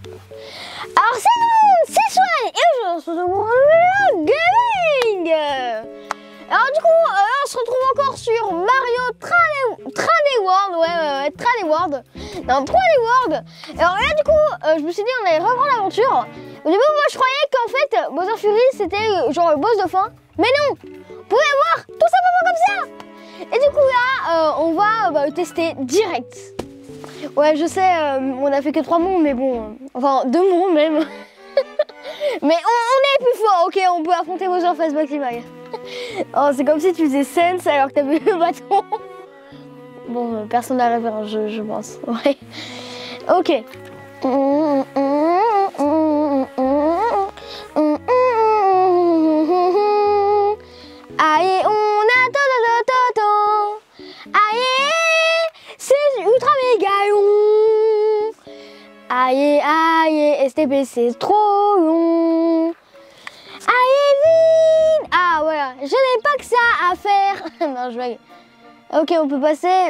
Alors c'est Swan et aujourd'hui on se retrouve pour le gaming. Alors du coup on se retrouve encore sur Mario Trade World, ouais Trade World, non Trade World. Alors là du coup je me suis dit on allait reprendre l'aventure. Au début moi je croyais qu'en fait Bowser Fury c'était genre le boss de fin, mais non, vous pouvez voir tout simplement comme ça. Et du coup là on va le tester direct. Ouais, je sais, on a fait que 3 mondes, mais bon, enfin 2 mondes même. Mais on est plus fort, ok, on peut affronter Bowser face Maximal. Oh, c'est comme si tu faisais Sense alors que t'avais le bâton. Bon, personne n'a la référence, je pense. Ouais. Ok. Allez, on attend. Allez, c'est ultra méga long. Aïe, STP c'est trop long. Aïe, vite. Ah voilà, je n'ai pas que ça à faire. Non, je vais. Ok, on peut passer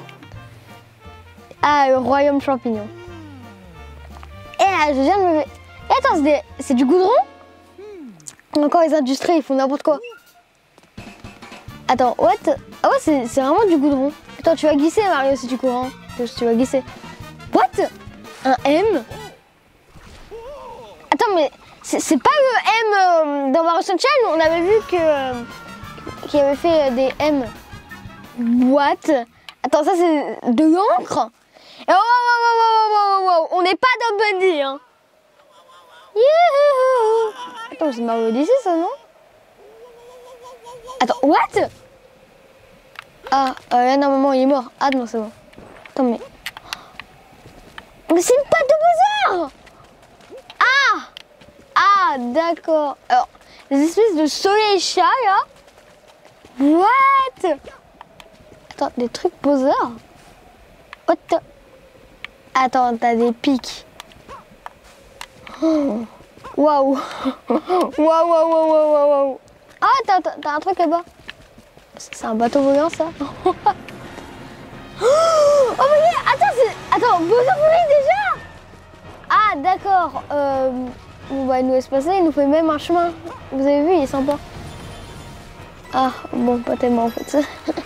à le royaume champignon. Et là, je viens de me... Et attends, c'est du goudron? Encore les industries, ils font n'importe quoi. Attends, what? Ah ouais, c'est vraiment du goudron. Attends, tu vas glisser Mario si tu cours, hein. Tu vas glisser. What? Un M? Attends, mais c'est pas le M dans Mario Sunshine? On avait vu qu'il avait fait des M. What? Attends, ça c'est de l'encre? Wow, on n'est pas dans Bundy, hein. Youhou. Attends, c'est Mario Odyssey ça, non? Attends, what? Ah, là normalement il est mort. Ah non, c'est bon. Attends, mais c'est une patte de Bowser! Ah, d'accord. Alors, les espèces de soleil chat là. What? Attends, des trucs Bowser? What? Attends, t'as des pics. Oh. Waouh. Waouh. Ah, t'as un truc là-bas. C'est un bateau volant ça. Oh mais attends, Bowser Fury déjà. Ah d'accord. Bon bah il nous laisse passer, il nous fait même un chemin. Vous avez vu, il est sympa. Ah bon, pas tellement en fait.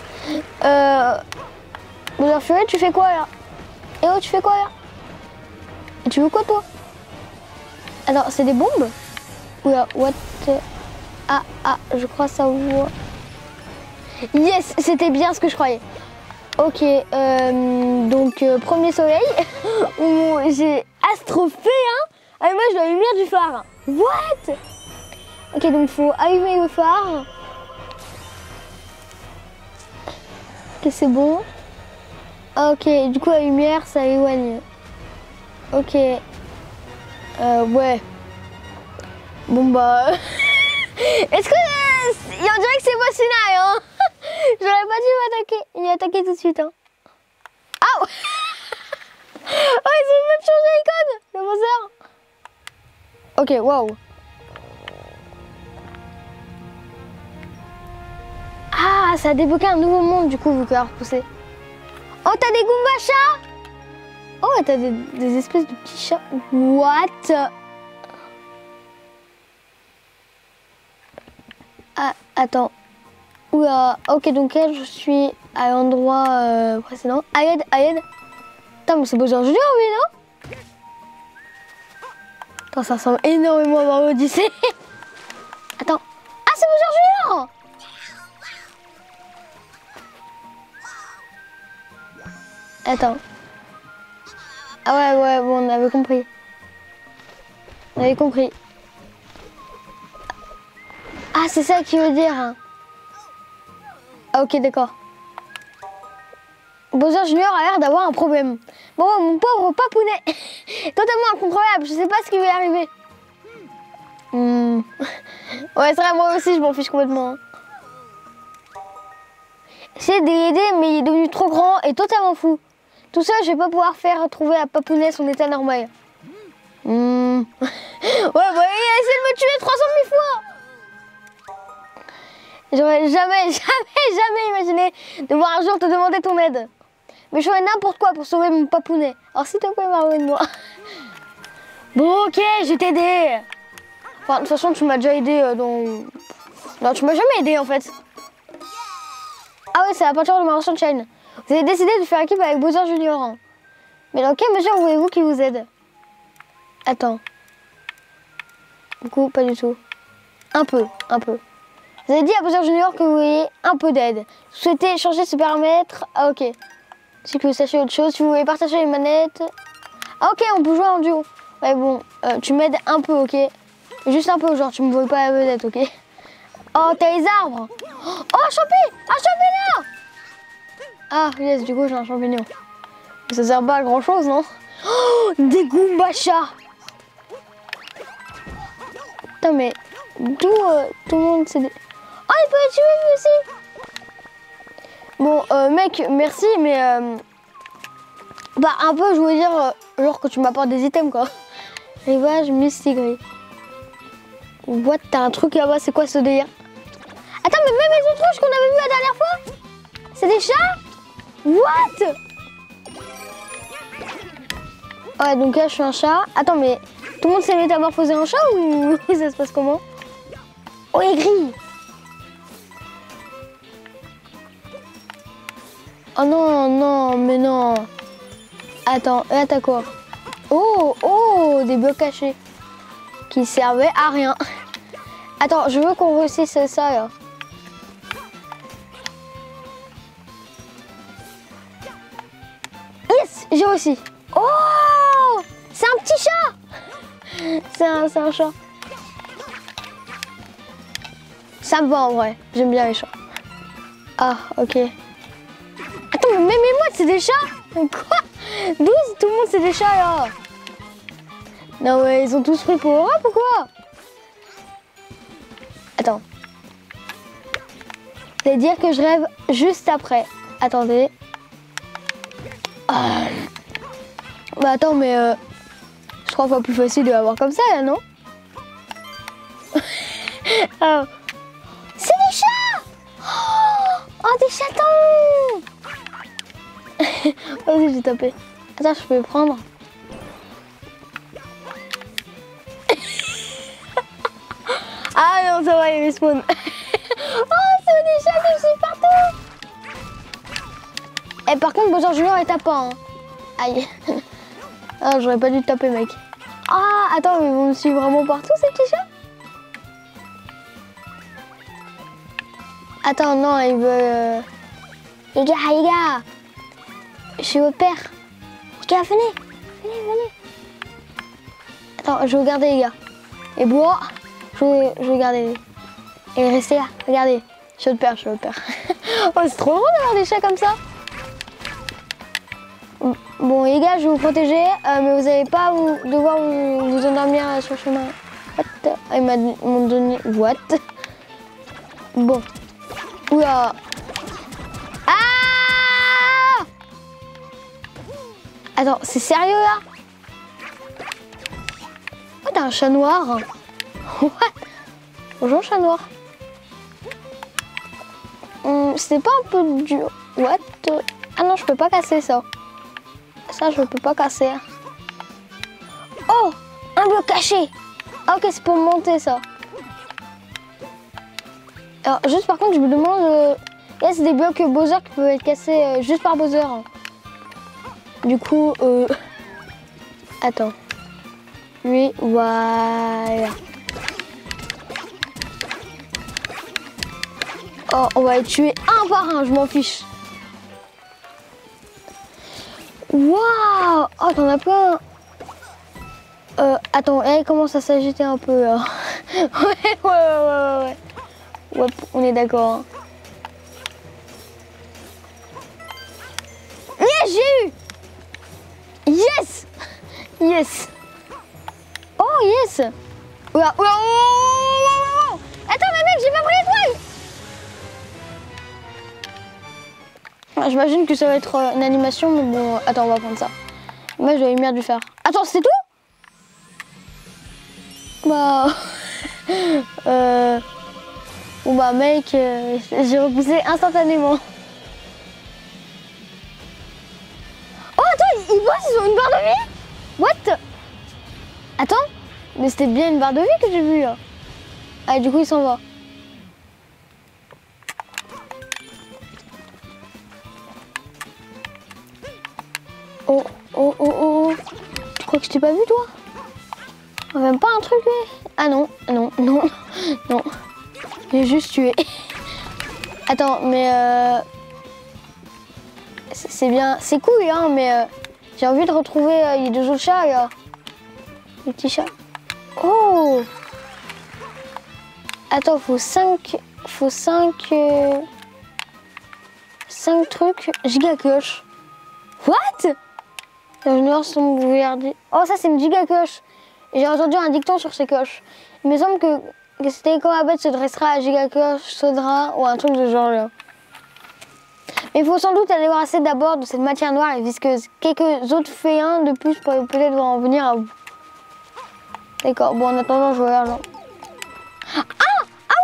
Bowser Fury, tu fais quoi là? Eh oh, tu fais quoi là? Et tu veux quoi toi? Alors c'est des bombes? Oula, what? Ah, je crois savoir. Yes, c'était bien ce que je croyais. Ok, donc premier soleil. J'ai astrofé, hein. Ah, moi je dois allumer du phare. What? Ok, donc il faut allumer le phare. Ok, c'est bon. Ok, du coup la lumière ça éloigne. Ok. Ouais. Bon bah... Est-ce que... on dirait que c'est moi Sinai, hein. J'aurais pas dû m'y attaquer tout de suite, hein. Ah. Oh, ils ont même changé l'icône, le Bowser. Ok, waouh. Ah, ça a débloqué un nouveau monde, du coup, vu qu'elle a repoussé. Oh, t'as des Goomba chats. Oh, t'as des espèces de petits chats. What? Ah, attends. Oula, ok, donc là je suis à l'endroit précédent. Aïe. Attends, mais c'est Bowser Junior, lui, non? Attends, ça ressemble énormément à Mario Odyssey. Attends. Ah, c'est Bowser Junior! Attends. Ah ouais, bon, on avait compris. Ah, c'est ça qu'il veut dire. Hein. Ah, ok, d'accord. Bowser Junior a l'air d'avoir un problème. Bon, mon pauvre papounet. Totalement incontrôlable. Je sais pas ce qui va y arriver. Ouais, c'est vrai, moi aussi, je m'en fiche complètement. Hein. J'essaie de l'aider, mais il est devenu trop grand et totalement fou. Tout ça, je vais pas pouvoir faire trouver à papounet son état normal. Ouais, bah, il a essayé de me tuer 300 000 fois. J'aurais jamais imaginé de voir un jour te demander ton aide. Mais je ferais n'importe quoi pour sauver mon papounet. Alors s'il te plaît, Mario, aide-moi. Bon, ok, je vais t'aider. Enfin, de toute façon, tu m'as déjà aidé dans... Non, tu m'as jamais aidé, en fait. Ah ouais, c'est la peinture de Mario Sunshine. Vous avez décidé de faire équipe avec Bowser Junior. Hein. Mais dans quelle mesure voulez-vous qu'il vous aide? Attends. Du coup, pas du tout. Un peu. Vous avez dit à Bowser Junior que vous voulez un peu d'aide. Vous souhaitez changer ce paramètre? Ah ok. Si que vous sachiez autre chose, si vous voulez partager les manettes. Ah ok, on peut jouer en duo. Ouais bon, tu m'aides un peu, ok. Juste un peu, genre tu me voles pas la vedette, ok. Oh, t'as les arbres. Oh, un champignon. Ah yes, du coup j'ai un champignon. Ça sert pas à grand chose, non? Oh, des Goombachas. Putain mais, d'où tout le monde s'est... Oh, il peut être tué lui aussi. Bon, mec, merci, mais... bah, un peu, je voulais dire, genre que tu m'apportes des items, quoi. Rivage mystigris. What, t'as un truc là-bas, c'est quoi ce délire? Attends, mais même les autruches qu'on avait vu la dernière fois, c'est des chats? What? Ouais, donc là, je suis un chat. Attends, mais tout le monde s'est métamorphosé en chat ou ça se passe comment? Oh, il est gris. Oh non, non, mais non. Attends, là t'as quoi? Oh, des blocs cachés. Qui servaient à rien. Attends, je veux qu'on réussisse ça là. Yes, j'ai réussi. Oh, c'est un petit chat. C'est un chat. Ça me va en vrai. J'aime bien les chats. Ah, ok. Attends, mais même les mouettes, c'est des chats? Quoi? 12, tout le monde, c'est des chats, là. Non, ouais, ils ont tous pris pour Europe ou quoi? Attends. C'est dire que je rêve juste après. Attendez. Ah. Bah, attends, mais... je crois pas plus facile de l'avoir comme ça, là, non? Ah. C'est des chats! Oh, des chatons! Vas-y, j'ai tapé. Attends, je peux prendre. Ah non, ça va, il respawn. Oh, c'est des chats qui sont partout. Et par contre, Bowser Junior est tapant. Hein. Aïe. Ah, j'aurais pas dû te taper, mec. Ah, attends, mais vous me suivez vraiment partout, ces petits chats? Attends, non, il veut... Les gars. Je suis votre père. Les gars, venez. Attends, je vais regarder les gars. Et bois, je vais garder. Et restez là, regardez. Je suis votre père. Oh, c'est trop drôle d'avoir des chats comme ça. Bon, les gars, je vais vous protéger, mais vous n'allez pas devoir vous endormir sur le chemin. What? Ils m'ont donné... What? Bon. Oula. Ah! Attends, c'est sérieux là? Oh, t'as un chat noir. What? Bonjour, chat noir. C'est pas un peu dur? What? Ah non, je peux pas casser ça. Ça, je peux pas casser. Oh! Un bloc caché! Ah, ok, c'est pour monter ça. Alors, juste par contre, je me demande... il y a des blocs Bowser qui peuvent être cassés juste par Bowser. Du coup, attends. Lui, voilà. Oh, on va les tuer un par un, je m'en fiche. Waouh! Oh, t'en as plein. Attends, elle commence à s'agiter un peu là. Ouais. Ouais, on est d'accord. Hein. Yes, j'ai eu! Yes! Yes! Oh, yes! Oula, oula, oh. Attends, mais mec, j'ai pas pris l'étoile! J'imagine que ça va être une animation, mais bon, attends, on va prendre ça. Moi, j'avais bien dû faire. Attends, c'est tout? Bah... Bon bah mec, j'ai repoussé instantanément. Oh attends, ils bossent, ils ont une barre de vie? What? Attends, mais c'était bien une barre de vie que j'ai vue là. Ah, du coup, il s'en va. Oh, oh, oh, oh. Tu crois que je t'ai pas vu, toi? Même pas un truc, lui? Ah non, non, non, non. J'ai juste tué. Attends, mais c'est bien, c'est cool, hein, mais j'ai envie de retrouver les deux autres chats, là. Les petits chats. Oh! Attends, faut 5 trucs giga cloche. What? L'ingénieur sont gouvernés. Oh, ça c'est une giga cloche. J'ai entendu un dicton sur ces cloches. Il me semble que c'était quand la bête se dressera, la giga cloche sonnera ou un truc de genre là. Mais il faut sans doute aller voir assez d'abord de cette matière noire et visqueuse. Quelques autres féins de plus pourraient peut-être en venir à bout. D'accord, bon en attendant je regarde. Ah! Ah!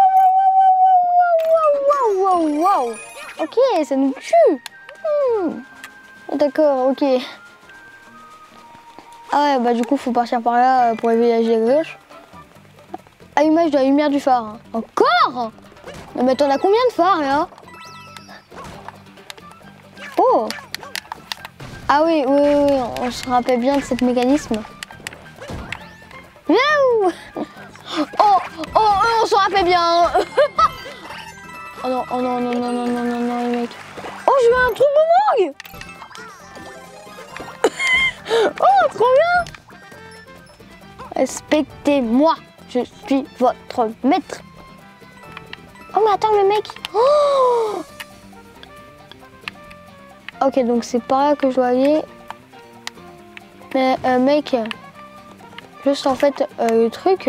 Wow! Wow! Ok, ça nous tue. D'accord, ok. Ah ouais, bah du coup faut partir par là pour éveiller la giga cloche. Allumage de la lumière du phare. Hein. Encore? Non mais t'en as combien de phares là? Oh! Ah oui, oui, oui, on se rappelle bien de ce mécanisme. Miaou! Oh, oh, on se rappelle bien. Oh non, oh non, non, non, non, non, non, non, les mecs. Oh, j'ai eu un truc de mangue. Oh, trop bien. Respectez-moi, je suis votre maître. Oh, mais attends, le mec. Oh! Ok, donc c'est par là que je dois aller. Mais mec, juste en fait, le truc...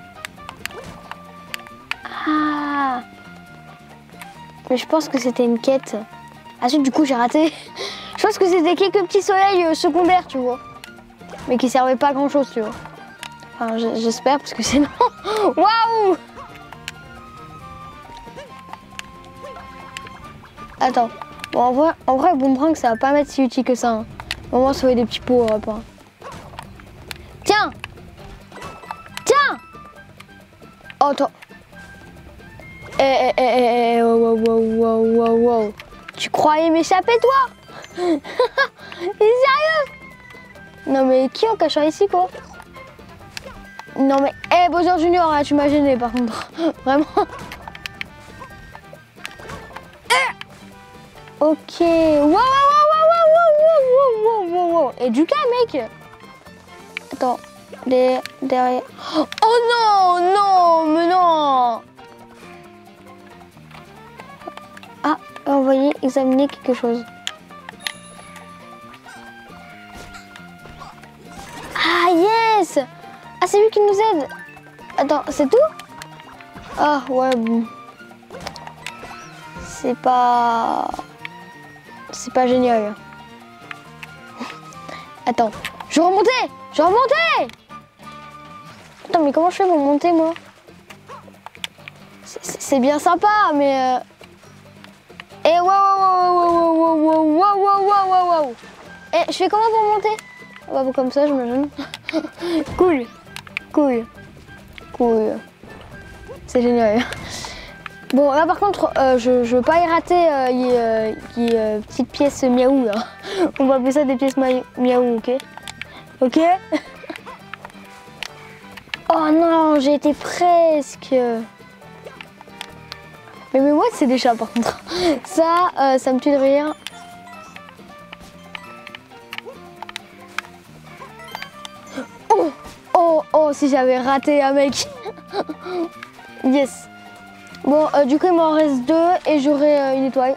Ah! Mais je pense que c'était une quête. Ah, du coup, j'ai raté. Je pense que c'était quelques petits soleils secondaires, tu vois. Mais qui servaient pas à grand chose, tu vois. Enfin, j'espère, parce que sinon... Waouh! Attends. Bon, en vrai, Boomerang, ça va pas m'être si utile que ça. Hein. Au moins, sauver des petits pots, pas. Tiens! Tiens! Oh, attends. Wow. Tu croyais m'échapper, toi? T'es sérieux? Non, mais qui en cachant ici, quoi? Non, mais... Bowser Junior, là, tu m'as gêné, par contre. Vraiment. Ok. Wow. Et du cas, mec. Attends. Derrière. Oh non, non, mais non. Ah, envoyer, examiner quelque chose. Ah, yes. Ah, c'est lui qui nous aide. Attends, c'est tout? Ah, ouais, bon. C'est pas génial. Attends, je vais remonter. Attends, mais comment je fais pour monter, moi? C'est bien sympa, mais... wow. Je fais comment pour monter? Bah, comme ça, j'imagine. Cool. C'est génial. Bon, là par contre, je veux pas y rater les petites pièces miaou là. On va appeler ça des pièces miaou, ok? Ok? Oh non, j'ai été presque. Mais moi, c'est des chats par contre. Ça me tue de rire. Oh, si j'avais raté un mec. Yes. Bon, du coup, il m'en reste 2 et j'aurai une étoile.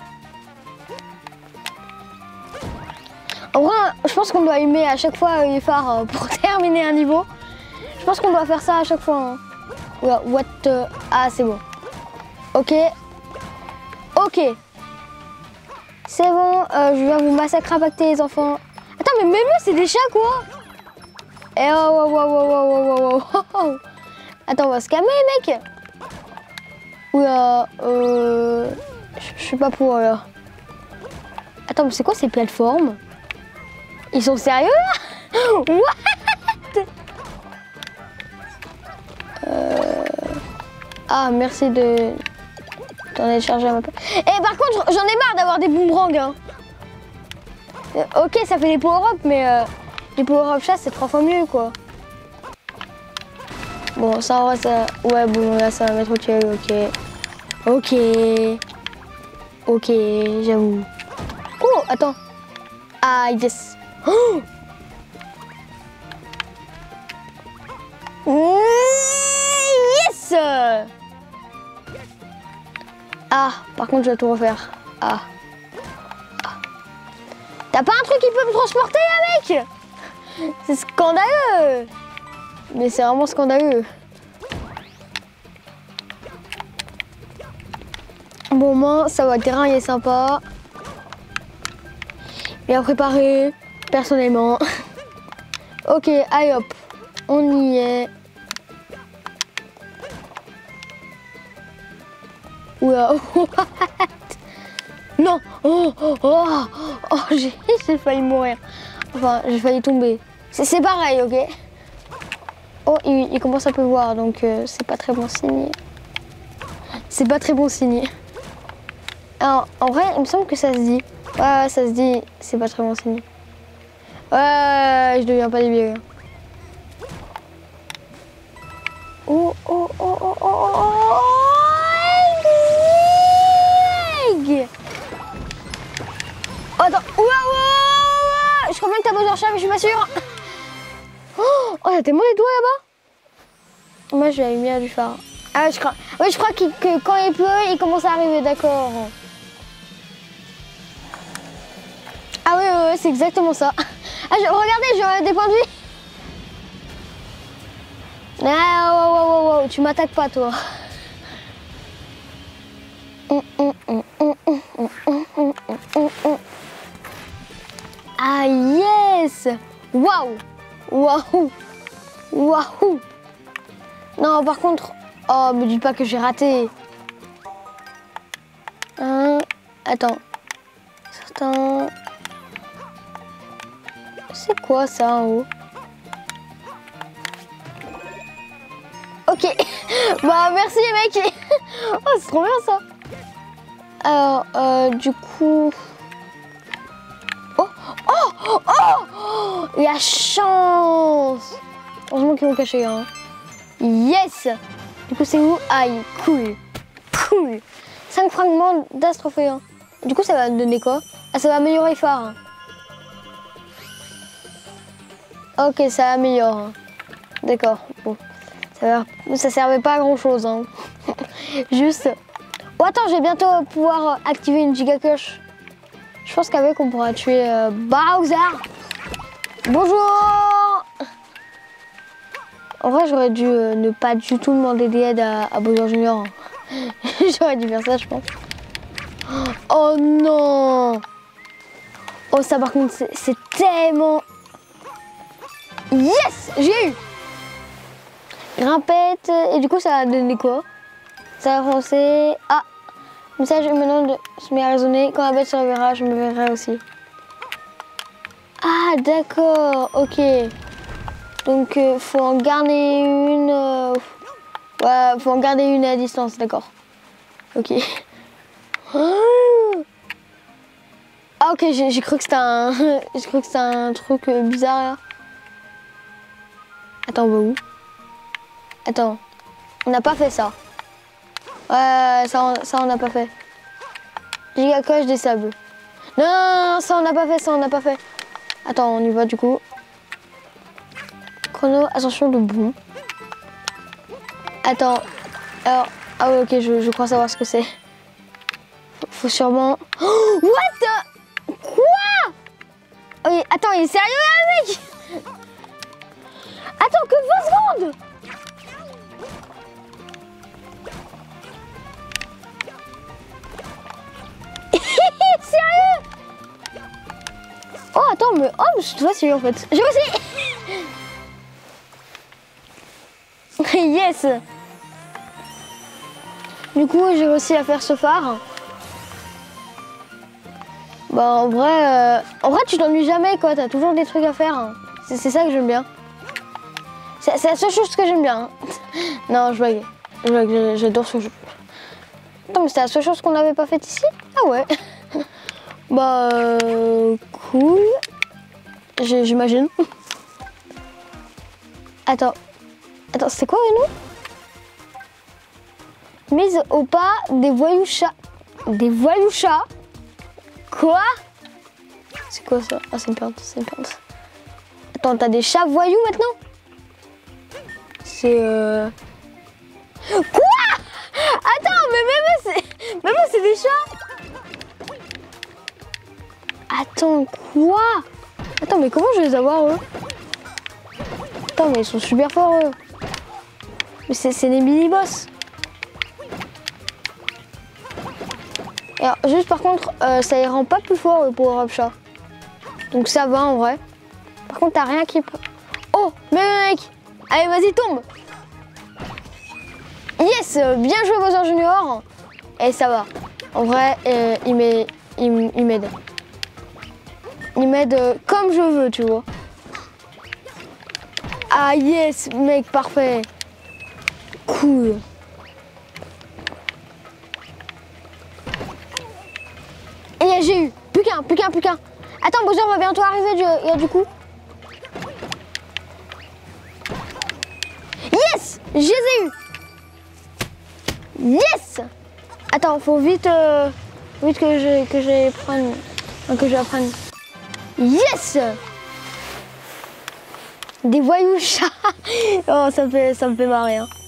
En vrai, je pense qu'on doit allumer à chaque fois les phares pour terminer un niveau. Je pense qu'on doit faire ça à chaque fois. Hein. Ah, c'est bon. Ok. C'est bon, je viens vous massacrer, impacter les enfants. Attends, mais même eux, c'est des chats, quoi. Eh wow. Attends, on va se calmer, les mecs. Oula, je suis pas pour là. Attends, mais c'est quoi ces plateformes? Ils sont sérieux là? What? Ah, merci de t'en aller charger un peu. Et par contre, j'en ai marre d'avoir des boomerangs. Hein. Ok, ça fait des power-up, mais les power-up chasse, c'est 3 fois mieux, quoi. Bon, ça, en vrai, ça... Ouais, bon, là, ça va mettre ok, ok. Ok, j'avoue. Oh, attends. Ah, yes. Oh, yes. Ah, par contre, je vais tout refaire. Ah. T'as pas un truc qui peut me transporter, là, mec? C'est scandaleux. Mais c'est vraiment scandaleux. Bon, moi, ça va, le terrain, il est sympa. Bien préparé, personnellement. Ok, allez hop, on y est. Oula, what? Non, j'ai failli mourir. Enfin, j'ai failli tomber. C'est pareil, ok? Oh, il commence à pleuvoir, donc c'est pas très bon signe. C'est pas très bon signe. Alors, en vrai, il me semble que ça se dit. Ouais, ça se dit, c'est pas très bon signe. Ouais, je deviens pas débile. Oh. Attends, je crois bien que t'as besoin de chat, mais je suis pas sûre. Oh, t'as tellement des doigts là-bas. Moi, je vais aller du phare. Ah, je crois. Oui, je crois que quand il pleut, il commence à arriver, d'accord. Ah oui, c'est exactement ça. Ah, regardez, j'ai des points de vie. Ah, wow, tu m'attaques pas, toi. Ah, yes. Waouh. Non, par contre... Oh, me dis pas que j'ai raté. Attends. Certains... C'est quoi ça en haut? Ok. Bah merci les mecs. Oh, c'est trop bien ça. Alors, du coup... Oh, la chance. Heureusement qu'ils m'ont caché. Hein. Yes. Du coup, c'est où? Aïe, cool. 5 fragments d'astrophéen. Du coup, ça va me donner quoi? Ah, ça va améliorer les phares. Ok, ça améliore. Hein. D'accord. Bon. Ça servait pas à grand chose. Hein. Juste. Oh, attends, je vais bientôt pouvoir activer une giga coche. Je pense qu'avec, on pourra tuer Bowser. Bonjour. En vrai, j'aurais dû ne pas du tout demander d'aide à Bowser Junior. J'aurais dû faire ça, je pense. Oh non. Oh, ça par contre, c'est tellement... Yes, j'ai eu. Grimpette. Et du coup, ça a donné quoi? Ça a avancé. Ah, message maintenant de se met à résonner. Quand la bête se réveillera, je me verrai aussi. Ah, d'accord, ok. Donc, faut en garder une. Ouais, faut en garder une à distance, d'accord. Ok. Ah, ok, j'ai cru que c'était un. J'ai cru que c'était un truc bizarre là. Attends, on va où? Attends, on n'a pas fait ça. Ouais, ça on n'a pas fait. Giga coche des sables. Non, ça on n'a pas fait, Attends, on y va du coup. Chrono, ascension de boum. Attends. Alors, ah ouais, ok, je crois savoir ce que c'est. Faut sûrement... Oh, what? Quoi? Oh, attends, il est sérieux là, mec? Attends, que 20 secondes. Sérieux? Oh, attends, mais... Oh, mais je suis facile en fait. J'ai réussi. Yes. Du coup, j'ai réussi à faire ce phare. Bah, en vrai, tu t'ennuies jamais, quoi. T'as toujours des trucs à faire. C'est ça que j'aime bien. C'est la seule chose que j'aime bien. Non, je blague. J'adore ce jeu. Attends, mais c'est la seule chose qu'on n'avait pas faite ici? Ah ouais. Bah, cool. J'imagine. Attends, c'est quoi le nom? Mise au pas des voyous chats. Des voyous chats? Quoi? C'est quoi ça? Ah, c'est une plante, c'est une plante. Attends, t'as des chats voyous maintenant? C'est Quoi? Attends, mais même c'est des chats? Attends, quoi? Attends, mais comment je vais les avoir, eux? Attends, mais ils sont super forts, eux. Mais c'est des mini-boss. Et alors, juste par contre, ça les rend pas plus forts, le power-up chat. Donc ça va, en vrai. Par contre, t'as rien qui... Oh, mais mec! Allez, vas-y, tombe! Yes! Bien joué, Bowser Junior! Et ça va. En vrai, il m'aide. Il m'aide comme je veux, tu vois. Ah yes, mec, parfait. Cool. Et j'ai eu. Plus qu'un. Attends, Bowser va bientôt arriver, du coup. Yes! Je les ai eu. Yes! Attends, faut vite que je apprenne. Yes! Des voyous chats. Oh, ça me fait marrer. Hein.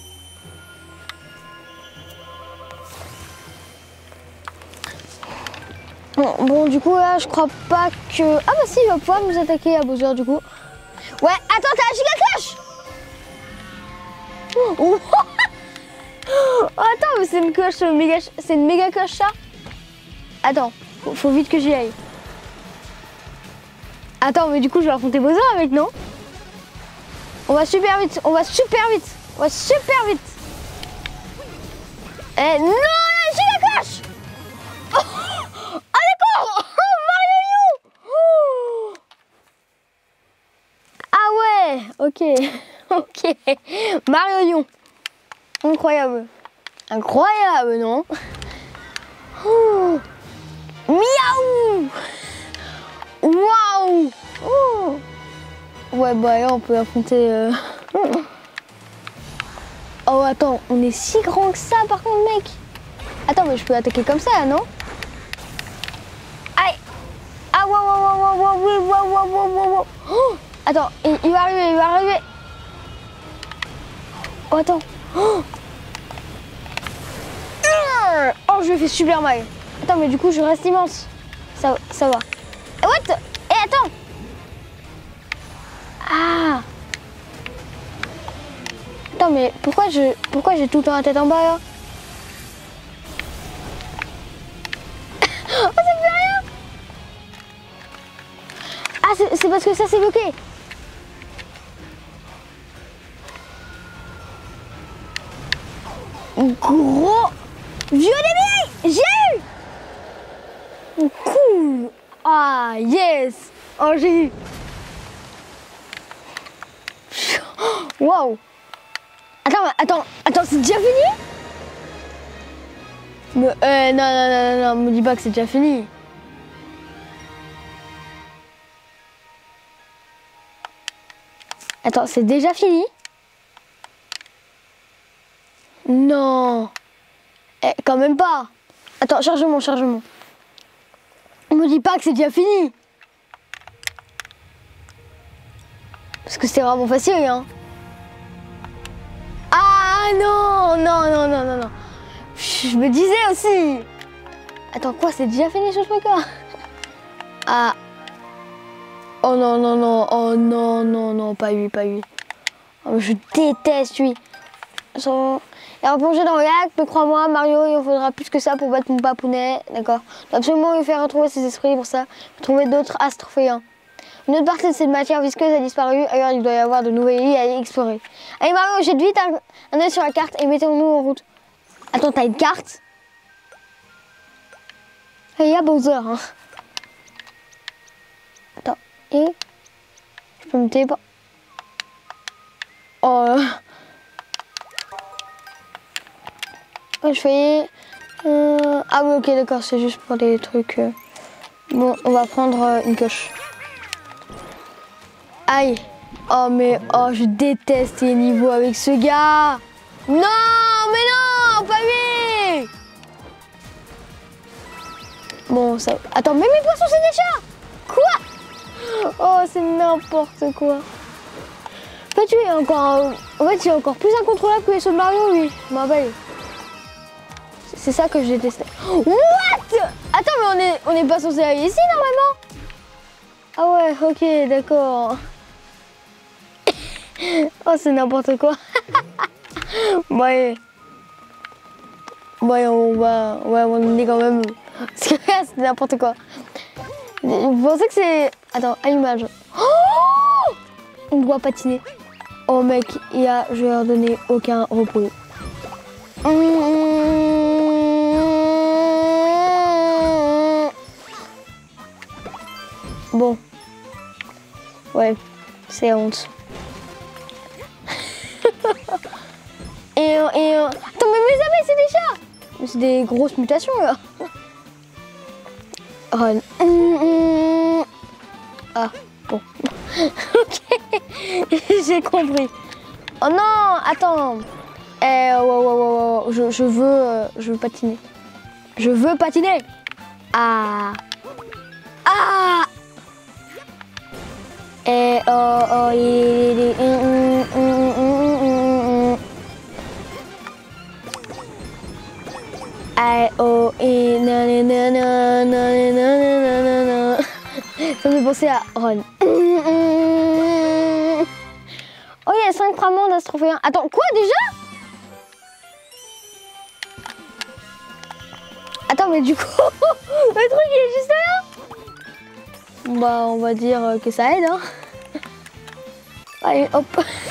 Bon, du coup, là, je crois pas que... Ah bah si, il va pouvoir nous attaquer à Bowser, du coup. Ouais, attends, t'as la giga cloche. Oh. Attends, mais c'est une cloche méga... C'est une méga cloche, ça. Attends, faut vite que j'y aille. Attends, mais du coup, je vais affronter Bowser avec, non? On va super vite. Eh non, la giga cloche. Oh, ah d'accord. Oh, Mario You. Oh. Ah ouais, ok. Mario You. Incroyable, non? Oh. Miaou. Waouh. Oh. Ouais, bah là, on peut affronter... Oh, attends, on est si grand que ça, par contre, mec. Attends, mais je peux attaquer comme ça, non? Aïe. Ah, wow. Oh. Attends, il va arriver. Oh, attends. Oh, je lui ai fait super mal. Attends, mais du coup, je reste immense. Ça va. What? Attends. Ah. Attends, mais pourquoi j'ai tout le temps la tête en bas, là? Oh, ça me fait rien. Ah, c'est parce que ça, c'est bloqué. Gros vieux débile. J'ai eu. Cool. Ah, yes. Oh, j'ai eu. Waouh. Attends, c'est déjà fini? Non, me dis pas que c'est déjà fini. Attends, c'est déjà fini? Non. Quand même pas. Attends, chargement. Me dis pas que c'est déjà fini. Parce que c'est vraiment facile, hein. Ah non. Je me disais aussi. Attends, quoi, c'est déjà fini ce truc-là? Ah. Oh non. Oh non, pas lui. Oh, je déteste lui. Et replonger dans le lac, mais crois-moi, Mario, il en faudra plus que ça pour battre mon papounet, d'accord? Il faut absolument lui faire retrouver ses esprits pour ça, pour trouver d'autres astrophéens. Une autre partie de cette matière visqueuse a disparu, alors il doit y avoir de nouvelles îles à y explorer. Allez Mario, jette vite un œil sur la carte et mettons-nous en route. Attends, t'as une carte? Il y a Bowser, hein. Attends, et... Je peux me téléporter. Oh... pourquoi je fais... Ah oui, ok, d'accord, c'est juste pour des trucs... Bon, on va prendre une pioche. Aïe. Oh, mais oh, je déteste les niveaux avec ce gars. Non, mais non, pas lui. Bon, ça... Attends, mais mes poissons, c'est des chats. Quoi? Oh, c'est n'importe quoi. En fait, lui, il est encore plus incontrôlable que les sauts de Mario, lui. Je m'en rappelle. C'est ça que je détestais. What? Attends, mais on est pas censé aller ici, normalement? Ah ouais, ok, d'accord. Oh, c'est n'importe quoi. Ouais. Ouais, on va abandonner quand même. Parce que c'est n'importe quoi. Vous pensez que c'est... Attends, allumage. Oh, on doit patiner. Oh mec, je vais leur donner aucun repos. Bon. Ouais, c'est honte. Attends, mais mes abeilles, c'est des chats. Mais c'est des grosses mutations, là. Run. Ah, bon. Ok, j'ai compris. Oh non, attends. Je veux patiner. Je veux patiner. Ah. Ah. Ça me fait penser à Ron. Oh, il y a 5 fragments d'astrophéen. Attends, quoi déjà? Attends, mais du coup, le truc il est juste là. Bah, on va dire que ça aide, hein. Allez, hop.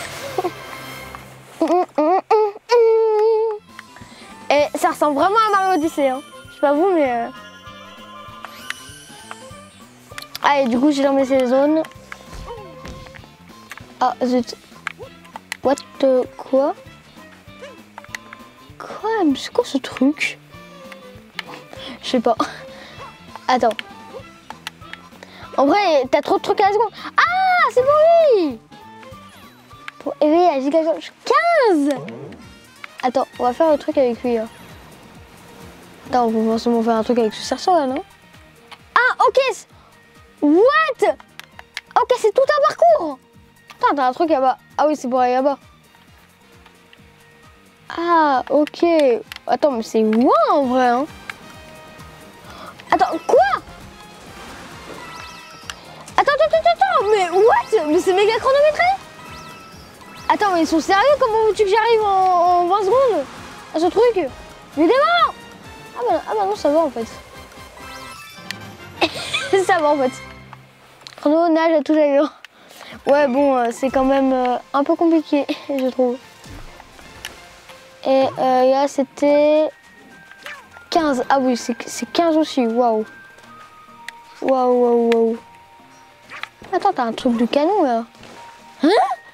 Et ça ressemble vraiment à Mario Odyssey, hein. Je sais pas vous, mais... Allez, du coup, j'ai dormi ces zones. Ah, zut. What the... Quoi? Quoi? Mais c'est quoi ce truc? Je sais pas. Attends. En vrai, t'as trop de trucs à la seconde. Ah, c'est pour lui! Pour éveiller la giga 15! Attends, on va faire le truc avec lui. Hein. Attends, on va forcément faire un truc avec ce cerceau là, non? Ah, ok! What? Ok, c'est tout un parcours! Attends, t'as un truc là-bas. Ah oui, c'est pour aller là-bas. Ah, ok. Attends, mais c'est loin en vrai, hein? Attends, quoi? Attends, mais what? Mais c'est méga chronométré? Attends, mais ils sont sérieux? Comment veux-tu que j'arrive en 20 secondes à ce truc? Mais démarre! Ah bah non, ça va en fait. Ça va en fait. Chrono, nage à tout allure. Ouais, bon, c'est quand même un peu compliqué, je trouve. Et là, c'était 15. Ah oui, c'est 15 aussi. Waouh. Waouh. Attends, t'as un truc de canon là. Hein?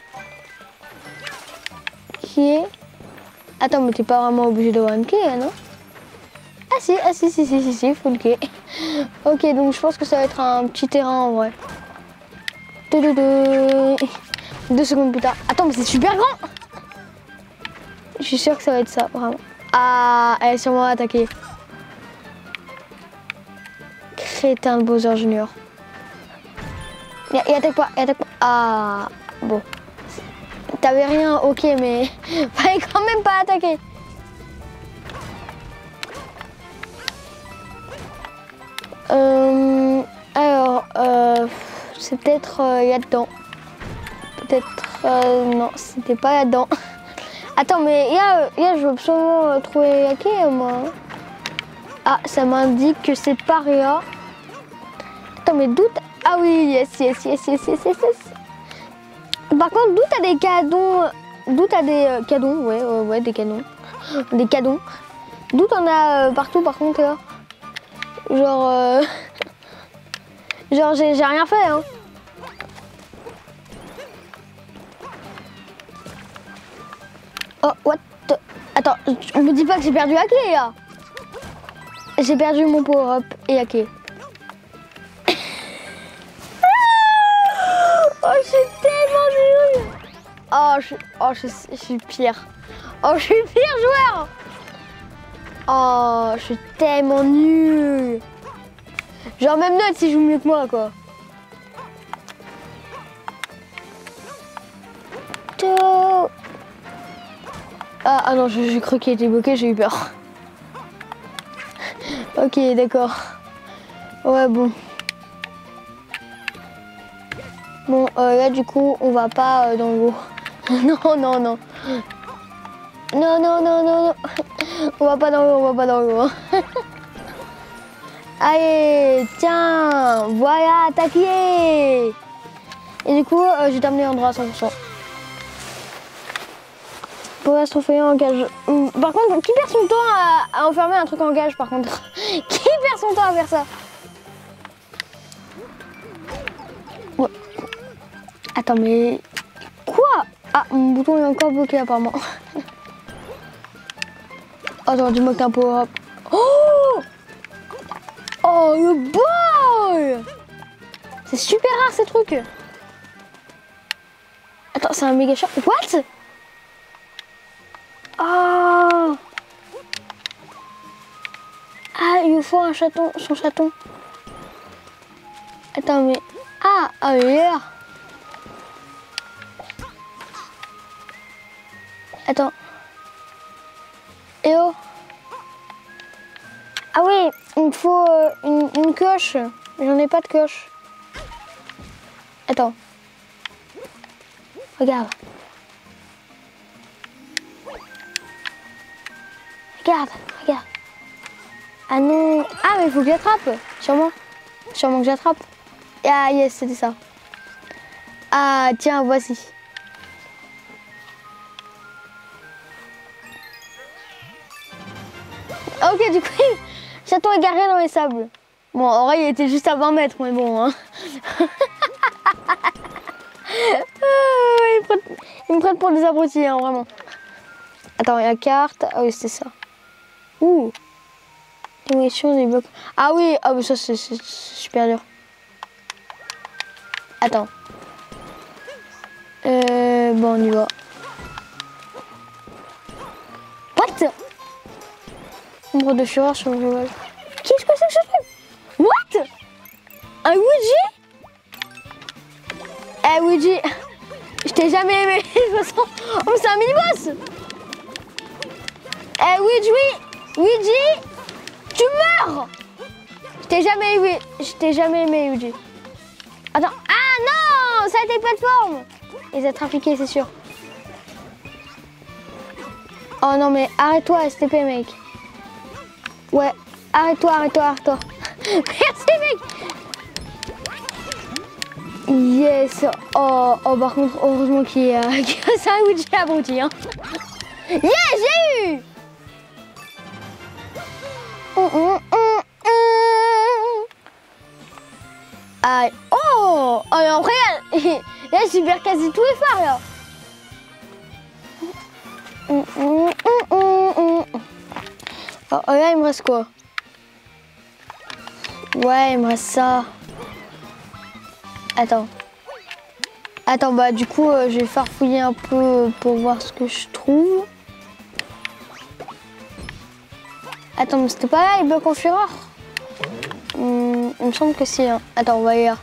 Qui est... Attends, mais t'es pas vraiment obligé d'avoir une clé là, non? Ah si, il faut une clé. Ok, donc je pense que ça va être un petit terrain en vrai. 2 secondes plus tard. Attends, mais c'est super grand! Je suis sûre que ça va être ça, vraiment. Ah, elle est sûrement attaquée. Crétin de Bowser Junior. Il attaque pas. Ah, bon. T'avais rien, ok, mais fallait quand même pas attaquer. Alors, c'est peut-être là-dedans. Peut-être, non, c'était pas là-dedans. Attends, mais je veux absolument trouver la clé, moi. Ah, ça m'indique que c'est par là. Attends, mais d'où... Ah oui, yes. Par contre, d'où t'as des canons... D'où t'as des canons, ouais, des canons. Des canons. D'où t'en as partout, par contre, là. Genre... Genre, j'ai rien fait, hein. Oh, what the... Attends, on me dit pas que j'ai perdu à clé là. J'ai perdu mon power-up et à clé. Oh, je suis tellement nulle. Je suis pire. Oh, je suis pire joueur. Oh, je suis tellement nulle. Genre même note si je joue mieux que moi quoi. Ah non, j'ai cru qu'il était bloqué, j'ai eu peur. Ok, d'accord. Ouais, bon. Bon, là du coup, on va pas dans l'eau. Non. Non. Non. On va pas dans l'eau, hein. Allez, tiens, voilà ta clé. Et du coup, je vais t'amener en droit à 100%. Pour rester en cage. Par contre, qui perd son temps à enfermer un truc en cage par contre? Qui perd son temps à faire ça? Ouais. Attends, mais... Quoi? Ah, mon bouton est encore bloqué apparemment. Attends, dis-moi que t'as un power-up. Oh! Oh, le ball! C'est super rare ces trucs. Attends, c'est un méga shot. What? Oh! Ah, il nous faut un chaton, son chaton. Attends, mais... Ah, il est là. Attends. Eh oh! Ah oui, il me faut une coche. J'en ai pas de coche. Attends. Regarde. Regarde. Ah non. Ah mais il faut que j'attrape. Sûrement que j'attrape. Ah yes, c'était ça. Ah tiens, voici. Ok, du coup, le château est garé dans les sables. Bon, en vrai, il était juste à 20 mètres, mais bon. Hein. Il me prête pour des abrutis, hein, vraiment. Attends, il y a la carte. Ah oui, c'était ça. Ouh. Démolition des blocs. Ah oui, mais ça, c'est super dur. Attends. Bon, on y va. What? Nombre de fureur sur le cheval. Qu'est-ce que c'est que ce truc? What? Un Ouija? Ouija, je t'ai jamais aimé de toute façon. Oh, mais c'est un mini-boss. Ouija, tu meurs. Je t'ai jamais aimé, Ouija. Attends, ah non, ça a été plateforme. Il les a trafiqués, c'est sûr. Oh non, mais arrête-toi, STP, mec. Ouais, arrête-toi. Merci, mec. Yes. Oh, par contre, heureusement qu'il y a ça, un Ouija abruti. Hein. Yeah, j'ai eu. Aïe. Oh, et après, là, je perds quasi tous les phares, là. Oh, là, il me reste quoi? Ouais, il me reste ça. Attends, bah du coup, je vais farfouiller un peu pour voir ce que je trouve. Attends, mais c'était pas là, les blocs en fureur? Il me semble que si. Hein. Attends, on va aller là.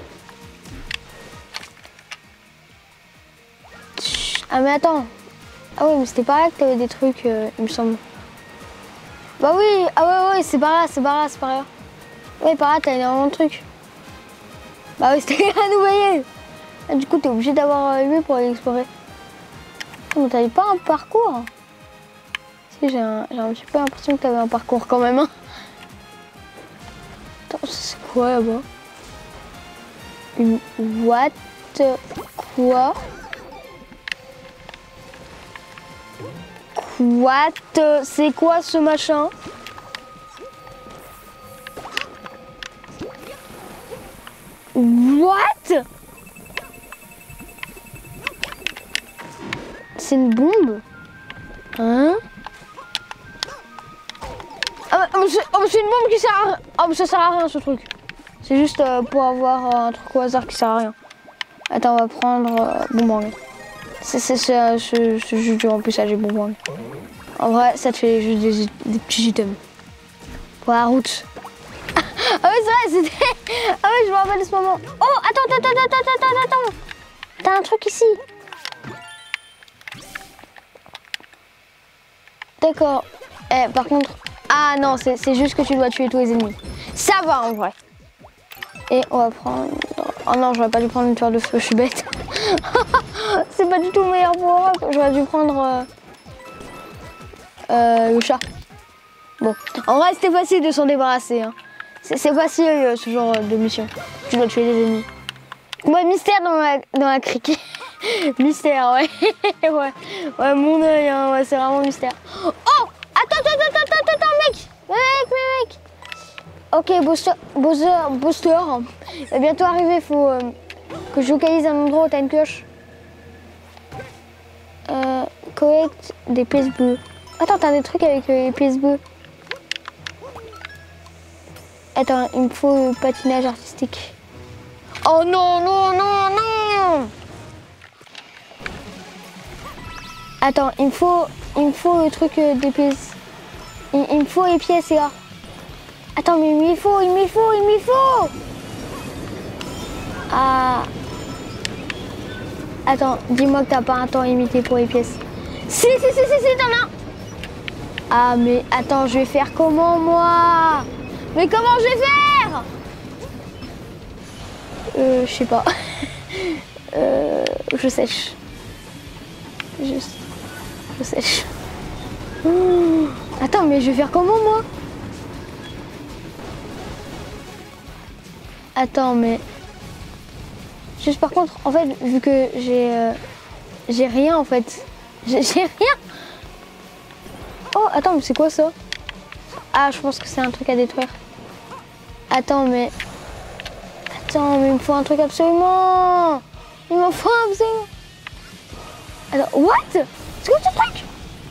Ah mais attends. Ah oui, mais c'était pas là que t'avais des trucs, il me semble. Bah oui, ah ouais, c'est par là. Oui, par là, t'as énormément de trucs. Bah oui, c'était à nous voyez. Ah, du coup, t'es obligé d'avoir allumé pour aller explorer. Mais t'avais pas un parcours? Si, j'ai un petit peu l'impression que t'avais un parcours quand même. Hein. Attends, c'est quoi là-bas? Une what? Quoi? What? C'est quoi ce machin? What? C'est une bombe? Hein? mais c'est une bombe qui sert à rien. Oh, mais ça sert à rien ce truc. C'est juste pour avoir un truc au hasard qui sert à rien. Attends, on va prendre boomerang. C'est juste du remplissage et boomerang. En vrai, ça te fait juste des petits items. Pour la route. Ah oui, c'est vrai, c'était... Ah oui, je me rappelle de ce moment. Oh, attends. T'as un truc ici. D'accord. Par contre... Ah non, c'est juste que tu dois tuer tous les ennemis. Ça va en vrai. Et on va prendre... Oh non, j'aurais pas dû prendre une toile de feu, je suis bête. C'est pas du tout le meilleur pour... J'aurais dû prendre... le chat. Bon, en vrai c'était facile de s'en débarrasser. Hein. C'est facile ce genre de mission. Tu dois tuer les ennemis. Ouais, mystère dans la crique. Mystère, ouais. ouais, mon œil, hein, ouais, c'est vraiment mystère. Oh, attends, mec. Ok, Booster. Il va bientôt arriver, il faut que je localise un endroit où t'as une pioche. Collecte des pièces bleues. Attends, t'as des trucs avec les pièces bleues. Attends, il me faut patinage artistique. Oh non. Attends, il me faut le truc des pièces. Il me faut les pièces là. Attends, mais il m'y faut. Ah. Attends, dis-moi que t'as pas un temps limité pour les pièces. Si, t'en as. Ah, mais attends, je vais faire comment moi? Mais comment je vais faire? Je sais pas. Je sèche. Je sèche. Attends, mais je vais faire comment moi? Attends, mais... Juste par contre, en fait, vu que j'ai rien en fait. J'ai rien. Oh, attends, mais c'est quoi ça? Ah, je pense que c'est un truc à détruire. Attends, mais il me faut un truc absolument. Il m'en faut absolument. Attends, what? C'est quoi ce truc?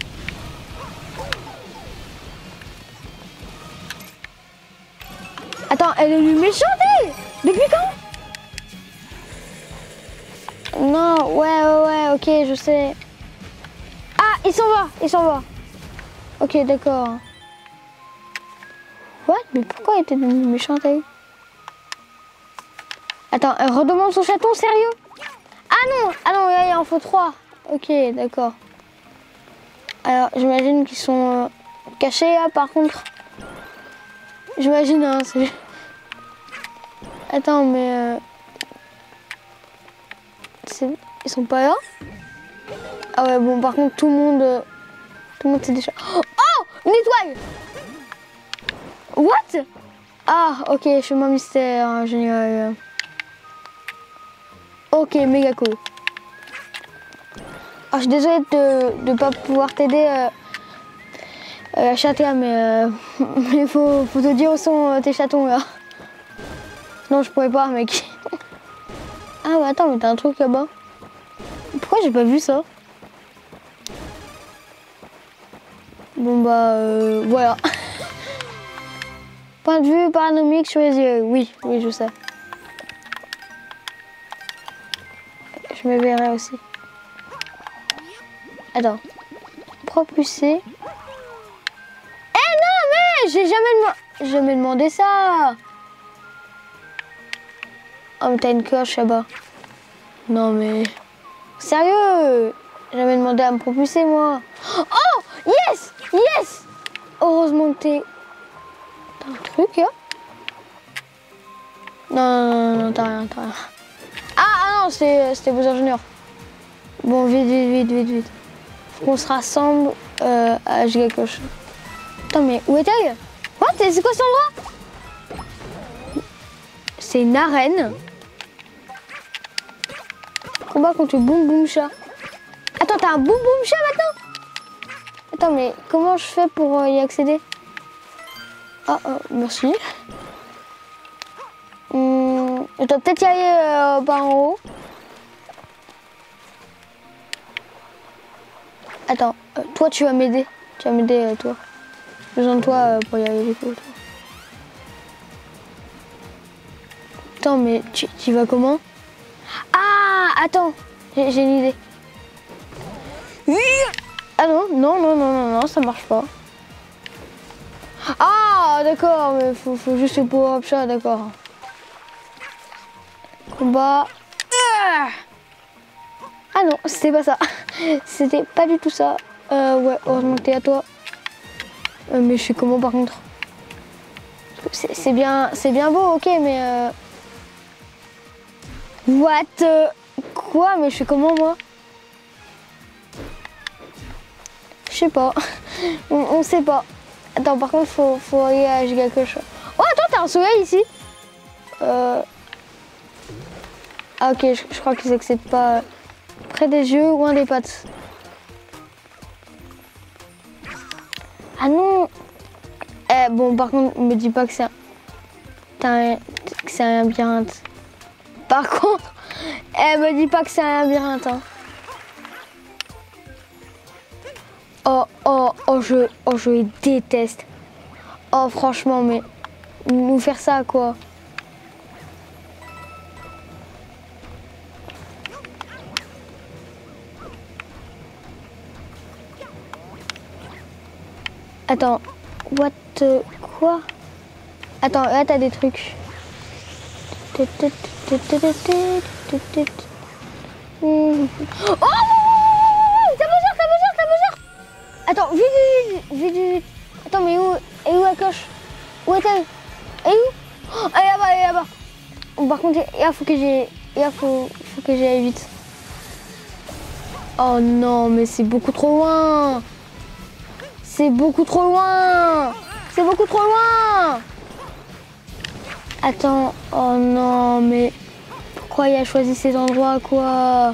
Attends, elle est méchante, elle. Depuis quand? Non, ouais, ok, je sais. Ah, il s'en va. Ok, d'accord. What? Mais pourquoi elle était devenue méchante, elle? Attends, elle redemande son chaton, sérieux? Ah non, il en faut 3. Ok, d'accord. Alors, j'imagine qu'ils sont cachés, là, par contre. J'imagine, hein, c'est... Attends, mais... Ils sont pas là? Ah ouais, bon, par contre, tout le monde s'est déjà... Oh! Une étoile! What? Ah, ok, chemin mystère, génial. Ok, méga cool. Ah, je suis désolée de pas pouvoir t'aider à chatter, mais il faut te dire où sont tes chatons, là. Non, je pourrais pas, mec. Ah, mais attends, mais t'as un truc là-bas. Pourquoi j'ai pas vu ça? Bon, bah, voilà. Point de vue paranomique sur les yeux. Oui, je sais. Je me verrai aussi. Attends. Propulser. Eh non, mais j'ai jamais demandé ça. Oh, mais t'as une cloche là-bas. Non, mais... Sérieux? J'ai jamais demandé à me propulser, moi. Oh, yes. Heureusement que t'es... T'as un truc, là? Non, t'as rien. Ah non, c'était vos ingénieurs. Bon, vite. Faut qu'on se rassemble à Gigacoche. Attends, mais où est-elle? What? C'est quoi cet endroit? C'est une arène. Combat contre le Boom Boom Chat. Attends, t'as un Boom Boom Chat maintenant? Attends, mais comment je fais pour y accéder? Ah, merci. Je dois peut-être y aller par en haut. Attends, toi tu vas m'aider. Toi. J'ai besoin de toi pour y aller du coup. Attends, mais tu vas comment? Ah, attends, j'ai une idée. Ah non, non, non, non, non, non, ça marche pas. Ah, d'accord, mais faut juste le power-up ça, d'accord. Combat. Ah non, c'était pas ça. C'était pas du tout ça. Ouais, heureusement que t'es à toi. Mais je suis comment par contre? C'est bien beau, ok, mais... What? Quoi? Mais je suis comment moi? Je sais pas. On sait pas. Attends, par contre, faut aller à Gigacush. Oh, attends, t'as un soleil ici? Ah, ok, je crois que c'est pas près des yeux ou un des pattes. Ah non! Bon, par contre, me dis pas que c'est un labyrinthe. Par contre, me dis pas que c'est un labyrinthe. Hein. Oh, je déteste. Oh, franchement, mais nous faire ça, quoi. Attends, quoi? Attends, là, t'as des trucs. Oh, ça me sort. Attends, vite. Attends, mais où la cloche? Où est-elle? Elle est où? Oh, elle est là-bas. Par contre, là, faut que j'y aille vite. Oh non, mais c'est beaucoup trop loin. C'est beaucoup trop loin. Attends, oh non, mais pourquoi il a choisi ces endroits, quoi?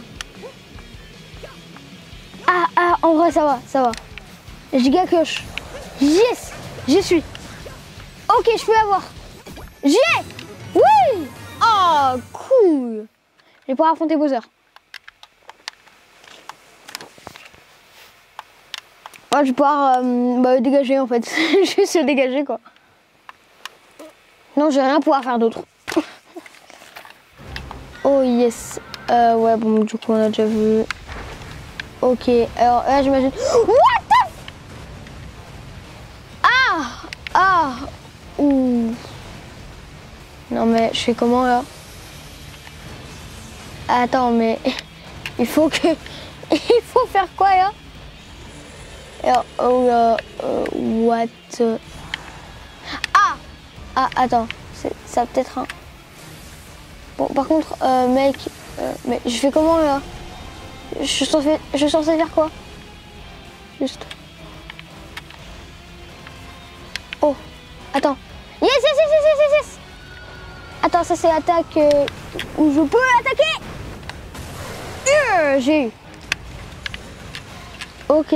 Ah, en vrai, ça va. Gigacush. Yes, j'y suis. Ok, je peux l'avoir. J'y ai. Oui. Oh, cool. Je vais pouvoir affronter Bowser. Oh, je vais pouvoir dégager, en fait. Juste se dégager, quoi. Non, je vais rien pouvoir faire d'autre. Oh, yes. Ouais, bon, du coup, on a déjà vu. Ok, alors là, j'imagine... What the... Ah. Ouh. Non, mais je fais comment, là? Attends, mais... Il faut faire quoi, là? Alors, what? Ah, attends. Ça peut-être un... Bon, par contre, mec... mais je fais comment, là? Je suis censé faire quoi? Juste... Oh, attends. Yes. Attends, ça c'est l'attaque où je peux attaquer. J'ai eu. Ok.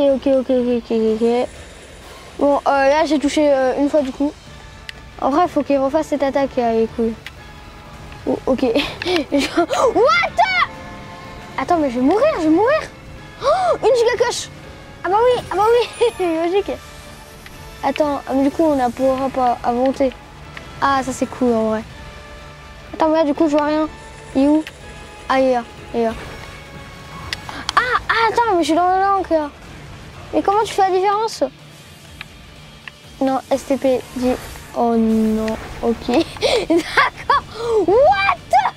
Bon, là j'ai touché une fois du coup. En vrai, il faut qu'il refasse cette attaque, les couilles. Oh, ok. What? Attends, mais je vais mourir. Oh, une Gigacush. Ah bah oui, logique. Attends, mais du coup, on a power-up à monter. Ah, ça c'est cool en vrai. Attends, mais là, du coup, je vois rien. Il est où? Ah, il est là. Ah, attends, mais je suis dans le langue là. Mais comment tu fais la différence? Non, STP, dit. Oh non, ok. D'accord. What?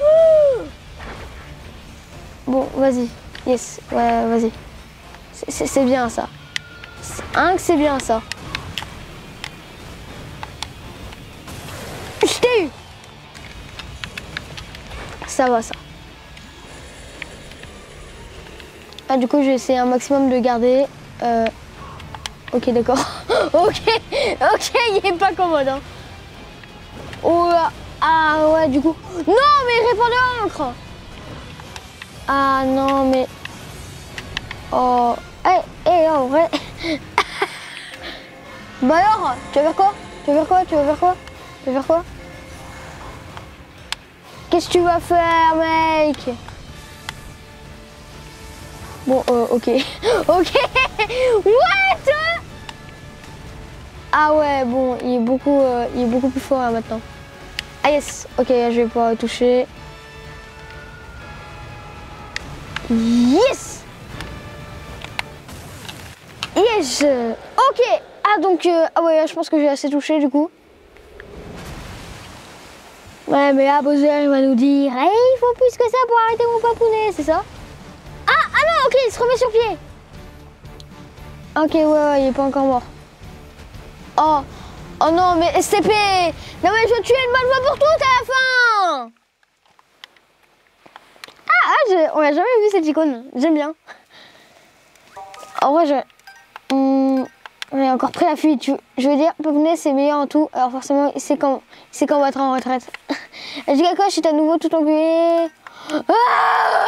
Bon, vas-y. Yes, ouais, vas-y. C'est bien ça. C'est bien ça. Je t'ai eu. Ça va, ça. Ah, du coup, je vais essayer un maximum de garder. Ok, d'accord. ok, il est pas commode. Hein. Oh, ah ouais, du coup. Non, mais il répand de l'encre. Ah non, mais. Oh. En vrai. Bah alors, tu vas faire quoi? Qu'est-ce que tu vas faire, mec? Bon, ok. Ok. What? Ah ouais, bon, il est beaucoup plus fort là, maintenant. Ah yes, ok, je vais pouvoir le toucher. Yes! Yes! Ok! Ah donc, ah ouais, je pense que j'ai assez touché du coup. Ouais, mais là, Bowser, il va nous dire, hey, il faut plus que ça pour arrêter mon papounet, c'est ça? Ah non, ok, il se remet sur pied. Ok, ouais, il est pas encore mort. Oh non, mais STP! Non mais je vais tuer une bonne fois pour toutes à la fin! On a jamais vu cette icône, j'aime bien. En vrai, on est encore prêt à la fuite. Je veux dire, Papounet c'est meilleur en tout, alors forcément, c'est quand on va être en retraite. Giga Coche est à nouveau tout enculé. Ah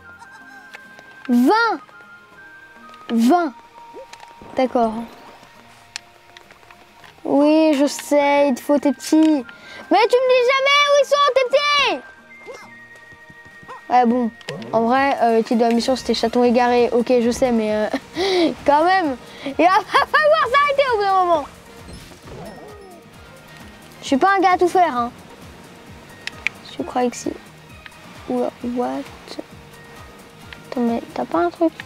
20. D'accord. Oui, je sais, il te faut tes petits. Mais tu me dis jamais où ils sont, tes petits! Ouais, bon, en vrai, le titre de la mission c'était chaton égaré. Ok, je sais, mais quand même, il va falloir s'arrêter au bout d'un moment. Je suis pas un gars à tout faire, hein. Je crois que si. Oula, what? Attends, mais t'as pas un truc?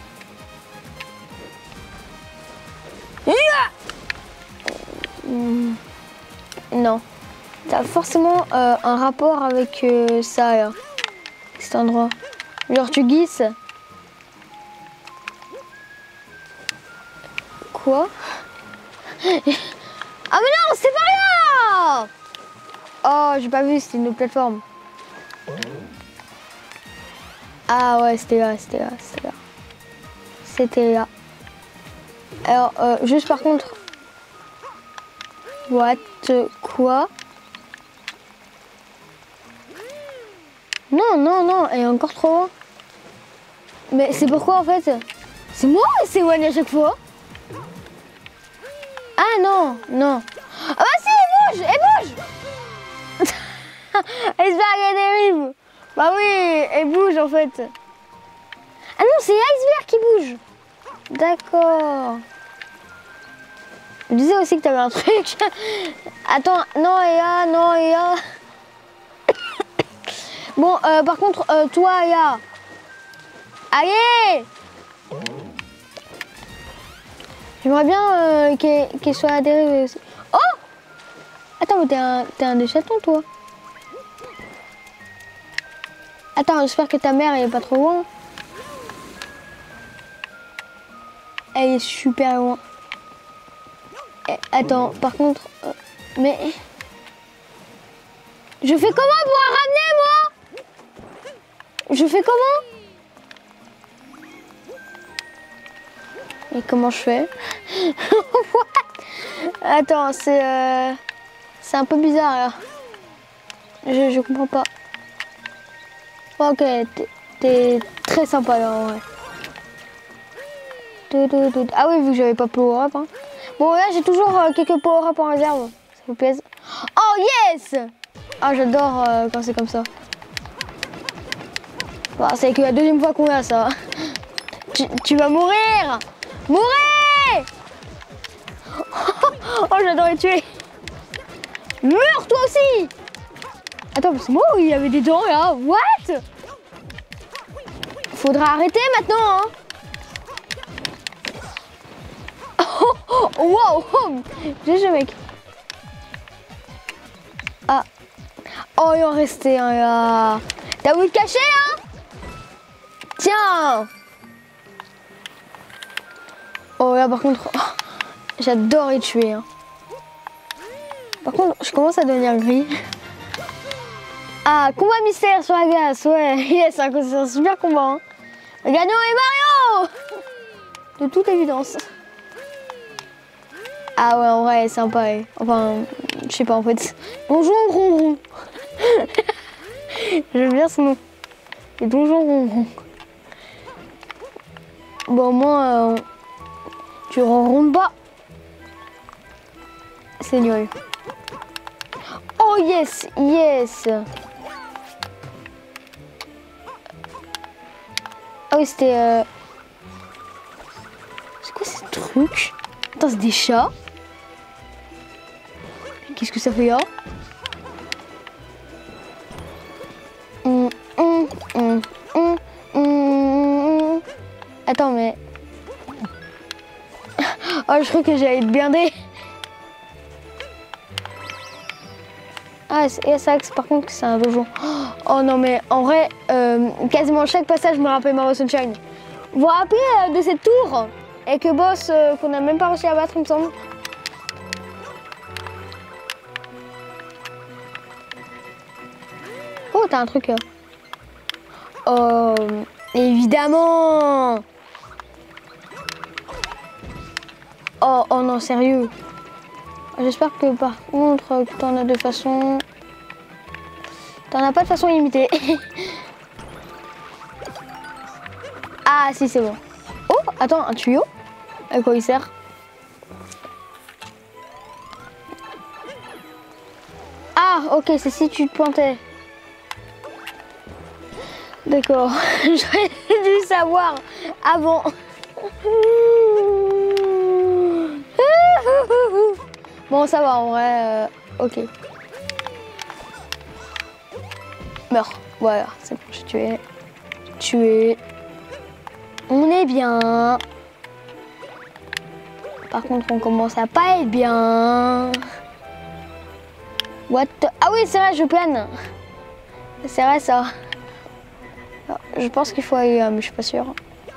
Non. T'as forcément un rapport avec ça, là. Cet endroit. Genre, tu glisses. Quoi? Ah, mais non, c'est pas rien! Oh, j'ai pas vu, c'était une autre plateforme. Ah ouais, c'était là. C'était là. Alors, juste par contre... What? Quoi? Non, elle est encore trop loin. Mais c'est pourquoi en fait? C'est moi ou c'est Wally à chaque fois? Ah non. Ah bah si, elle bouge! J'espère qu'elle dérive. Bah oui, elle bouge en fait. Ah non, c'est l'iceberg qui bouge. D'accord. Je disais aussi que t'avais un truc. Attends, non, Ea. Bon, par contre, toi, Ea. Allez! J'aimerais bien qu'elle soit à dérive aussi. Oh! Attends, mais t'es un des chatons, toi. Attends, j'espère que ta mère elle est pas trop loin. Elle est super loin. Attends, par contre... mais... Je fais comment pour la ramener, moi? Je fais comment? Et comment je fais? Attends, c'est un peu bizarre, là. Je comprends pas. Ok, t'es très sympa, là, en vrai. Ah oui, vu que j'avais pas power-up, hein. Bon, là, j'ai toujours quelques power-up en réserve. Ça vous plaise. Oh, yes! Ah, j'adore quand c'est comme ça. Bon, c'est que la deuxième fois qu'on a ça. Tu vas mourir! Mourir! Oh, j'adore les tuer. Meurs, toi aussi! Attends, c'est moi ou il y avait des dents, là? What? Faudra arrêter maintenant, hein. Wow! GG, mec. Ah. Oh, il en restait un là. T'as voulu te cacher, hein? Tiens! Oh, là, par contre, j'adore les tuer, hein. Par contre, je commence à devenir gris. Ah, combat mystère sur la glace, ouais. Yes, c'est un super combat, hein. Le gagnant est Mario! De toute évidence. Ah ouais, en vrai, sympa. Ouais. Enfin, je sais pas en fait. Donjon Ronron. J'aime bien son nom. Et Donjon Ronron. Bon, au moins, tu ronronnes pas. C'est nul. Oh yes, yes. Ah oui, c'était... C'est quoi ce truc? Attends, c'est des chats? qu'est-ce que ça fait là? Attends, mais... Oh, je crois que j'allais être blindée. Ah, c'est vrai que par contre, c'est un dojo. Oh non, mais en vrai, quasiment chaque passage me rappelle Mario Sunshine. Vous vous rappelez de cette tour avec le boss qu'on n'a même pas réussi à battre, il me semble? Oh, t'as un truc là. Oh, évidemment. Oh, oh non, sérieux. J'espère que par contre, que t'en as de façon... T'en as pas de façon limitée. Ah, si, c'est bon. Oh, attends, un tuyau? À quoi il sert? Ah, ok, c'est si tu te pointais. D'accord, j'aurais dû savoir avant. Bon, ça va en vrai, ok. Meurs, voilà, c'est bon, j'ai tué. Tué. On est bien. Par contre, on commence à pas être bien. What the... Ah oui, c'est vrai, je plane. C'est vrai ça. Alors, je pense qu'il faut aller là, mais je suis pas sûre.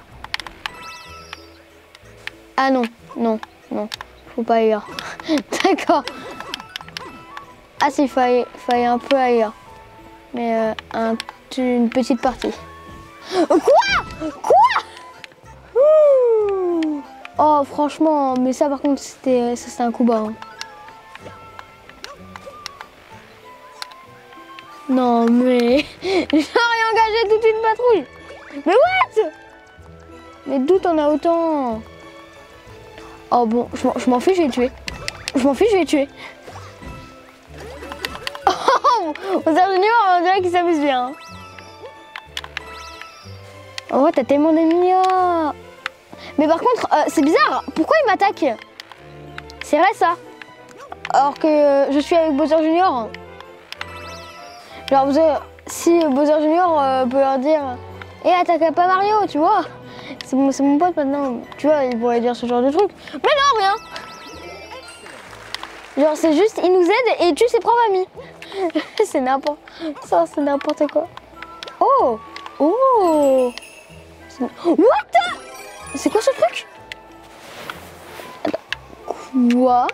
Ah non, non, non. Faut pas aller là. D'accord. Ah si, il fallait un peu aller là. Mais une petite partie. Quoi? Quoi? Ouh. Oh franchement, mais ça par contre c'était un coup bas. Hein. Non mais j'ai réengagé toute une patrouille. Mais what? Mais d'où t'en as autant? Oh bon, je m'en fiche, je vais tuer. Je m'en fiche, je vais tuer. Oh, aux ingénieurs, on dirait qu'ils s'amusent bien. Oh, t'as tellement d'amis là. Mais par contre, c'est bizarre. Pourquoi il m'attaque? C'est vrai ça. Alors que je suis avec Bowser Junior. Genre, si Bowser Junior peut leur dire « Eh, attaque pas Mario, tu vois ?» C'est mon pote maintenant, tu vois, il pourrait dire ce genre de truc. Mais non, rien. Genre, c'est juste, il nous aide et il tue ses propres amis. C'est n'importe... Ça, c'est n'importe quoi. Oh. Oh. What? C'est quoi ce truc? Attends. Quoi?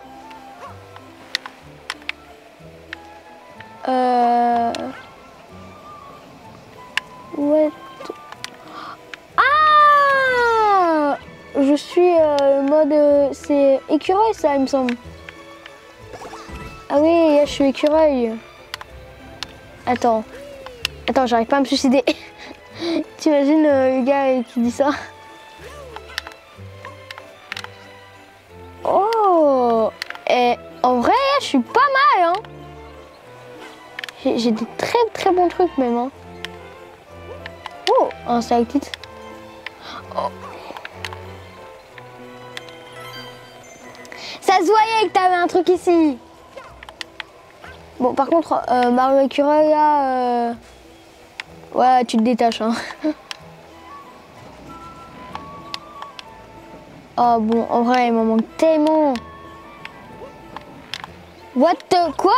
What? Ah! Je suis mode... c'est écureuil ça, il me semble. Ah oui, je suis écureuil. Attends. Attends, j'arrive pas à me suicider. T'imagines le gars qui dit ça? Oh! Et en vrai, je suis pas mal, hein? J'ai des très bons trucs même, hein. Oh, un stalactite. Oh. Ça se voyait que t'avais un truc ici. Bon, par contre, Mario Écureuil, là... Ouais, tu te détaches, hein. Oh bon, en vrai, il m'en manque tellement. What the... Quoi?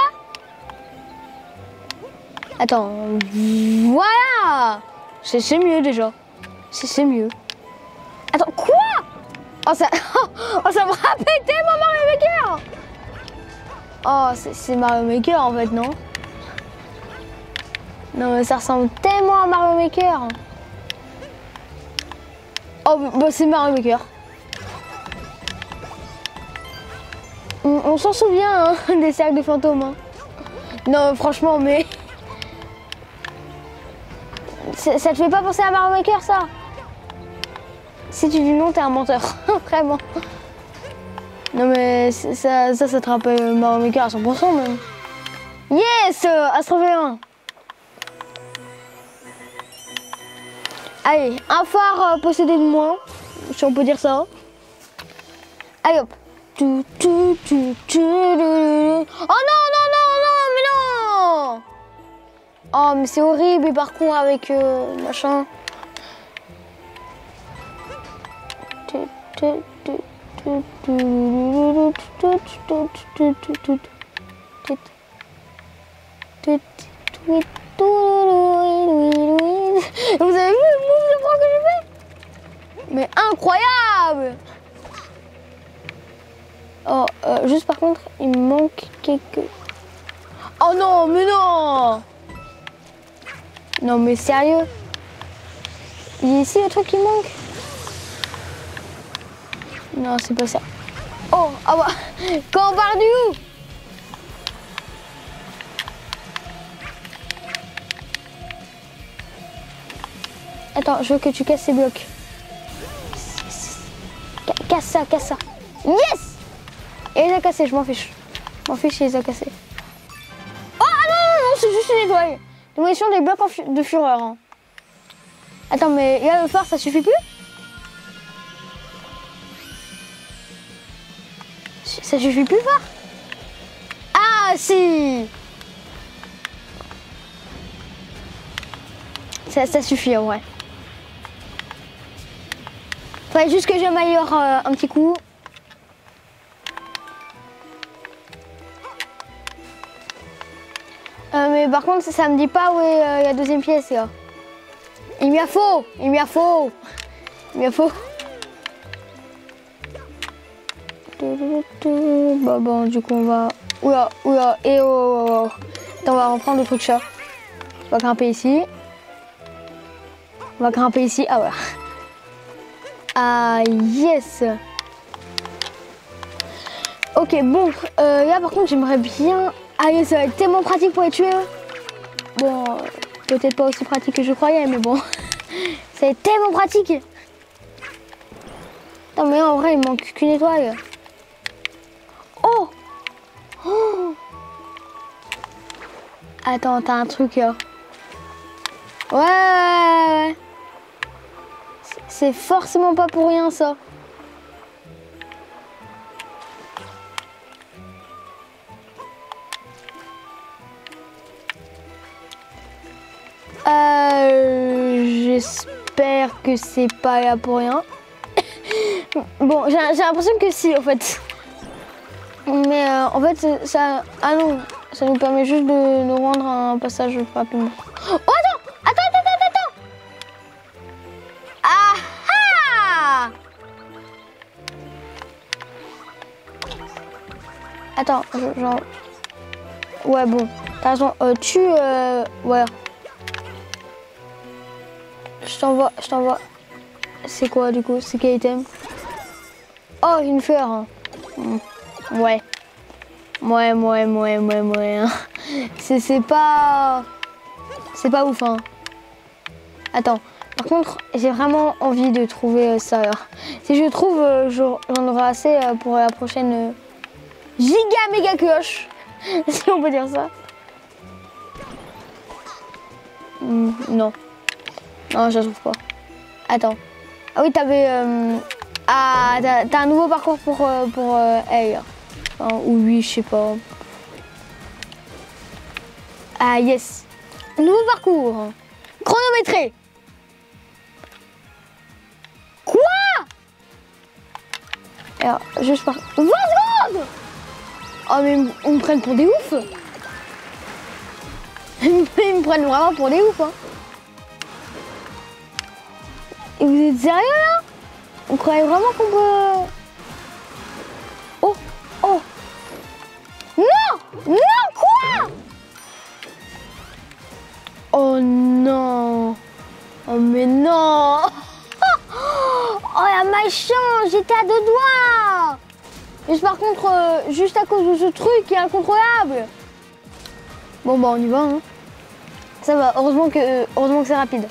Attends, voilà. C'est mieux déjà. C'est mieux. Attends, quoi? Oh, ça me rappelle tellement Mario Maker. Oh, c'est Mario Maker en fait, non? Non, mais ça ressemble tellement à Mario Maker. Oh, bah c'est Mario Maker. On s'en souvient, hein, des cercles de fantômes. Hein. Non, franchement, mais... Ça te fait pas penser à Mario Maker, ça? Si tu dis non, t'es un menteur. Vraiment. Non, mais ça te rappelle Mario Maker à 100% même. Yes! Astro V1. Allez, un phare possédé de moins, si on peut dire ça. Allez hop. non, non, non, mais non. Oh, mais c'est horrible, les parcours avec machin. Vous avez vu le move de bras que j'ai fait? Mais incroyable! Oh, juste par contre, il me manque quelques... Oh non, mais non! Non, mais sérieux? Il y a ici le truc qui manque? Non, c'est pas ça. Oh, ah bah, quand on part du loup! Attends, je veux que tu casses ces blocs. Casse ça, casse ça. Yes! Il les a cassés, je m'en fiche. Je m'en fiche, il les a cassés. Oh ah non, non, non, c'est juste une étoile. Démolition des blocs de fureur. Hein. Attends, mais là, le phare, ça suffit plus? Ça suffit plus, le phare? Ah, si! Ça suffit, en vrai. Faudrait juste que j'améliore un petit coup. Mais par contre, ça me dit pas où est la deuxième pièce, là. Il m'y a faux! Il m'y a faux! Il m'y a faux! Bah bon, du coup, on va... Oula, oula, et oh, oh, oh. Attends, on va reprendre le truc chat. On va grimper ici. On va grimper ici. Ah, voilà. Ah, yes! Ok, bon, là, par contre, j'aimerais bien... Ah, yes, ça va être tellement pratique pour les tuer. Bon, peut-être pas aussi pratique que je croyais, mais bon. Ça va être tellement pratique. Attends, mais en vrai, il manque qu'une étoile. Oh! Oh! Attends, t'as un truc là. Ouais! C'est forcément pas pour rien, ça. J'espère que c'est pas là pour rien. Bon, j'ai l'impression que si, en fait. Mais en fait, ça... Ah non, ça nous permet juste de nous rendre un passage rapidement. Oh, attends! Ah ah! Attends, genre... Ouais, bon, t'as raison. Ouais. Je t'envoie. C'est quoi, du coup? C'est quel item? Oh, une fleur. Hein. Ouais. C'est pas... C'est pas ouf, hein. Attends. Par contre, j'ai vraiment envie de trouver ça. Alors. Si je trouve, j'en aurai assez pour la prochaine giga méga cloche. Si on peut dire ça. Non. Non, je la trouve pas. Attends. Ah oui, t'avais... Ah, t'as un nouveau parcours pour elle. Enfin, ou lui, je sais pas. Ah, yes. Nouveau parcours. Chronométré. Quoi? Alors, juste par... 20 secondes. Oh, mais ils me prennent pour des oufs. Ils me prennent vraiment pour des oufs, hein. Et vous êtes sérieux, là? Vous croyez vraiment qu'on peut... Oh, oh. Non! Non, quoi? Oh non! Oh mais non! Oh la malchance! J'étais à 2 doigts! Juste par contre, juste à cause de ce truc qui est incontrôlable. Bon bah on y va, hein. Ça va, heureusement que c'est rapide.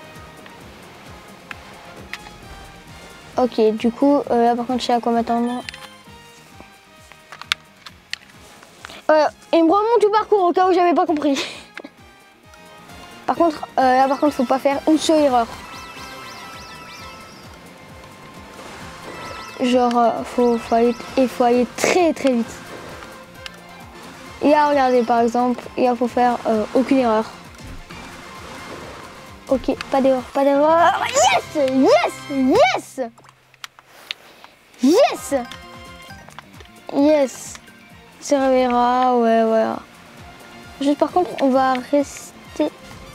Ok, du coup, là par contre je sais à quoi m'attendre. Il me remonte tout parcours au cas où j'avais pas compris. Par contre, là par contre faut pas faire une seule erreur. genre, il faut aller très très vite. Et là, regardez, par exemple, il faut faire aucune erreur. Ok, pas d'erreur, pas d'erreur. Yes, yes, yes, yes, yes. Il se réveillera, ouais, voilà. Juste par contre, on va rester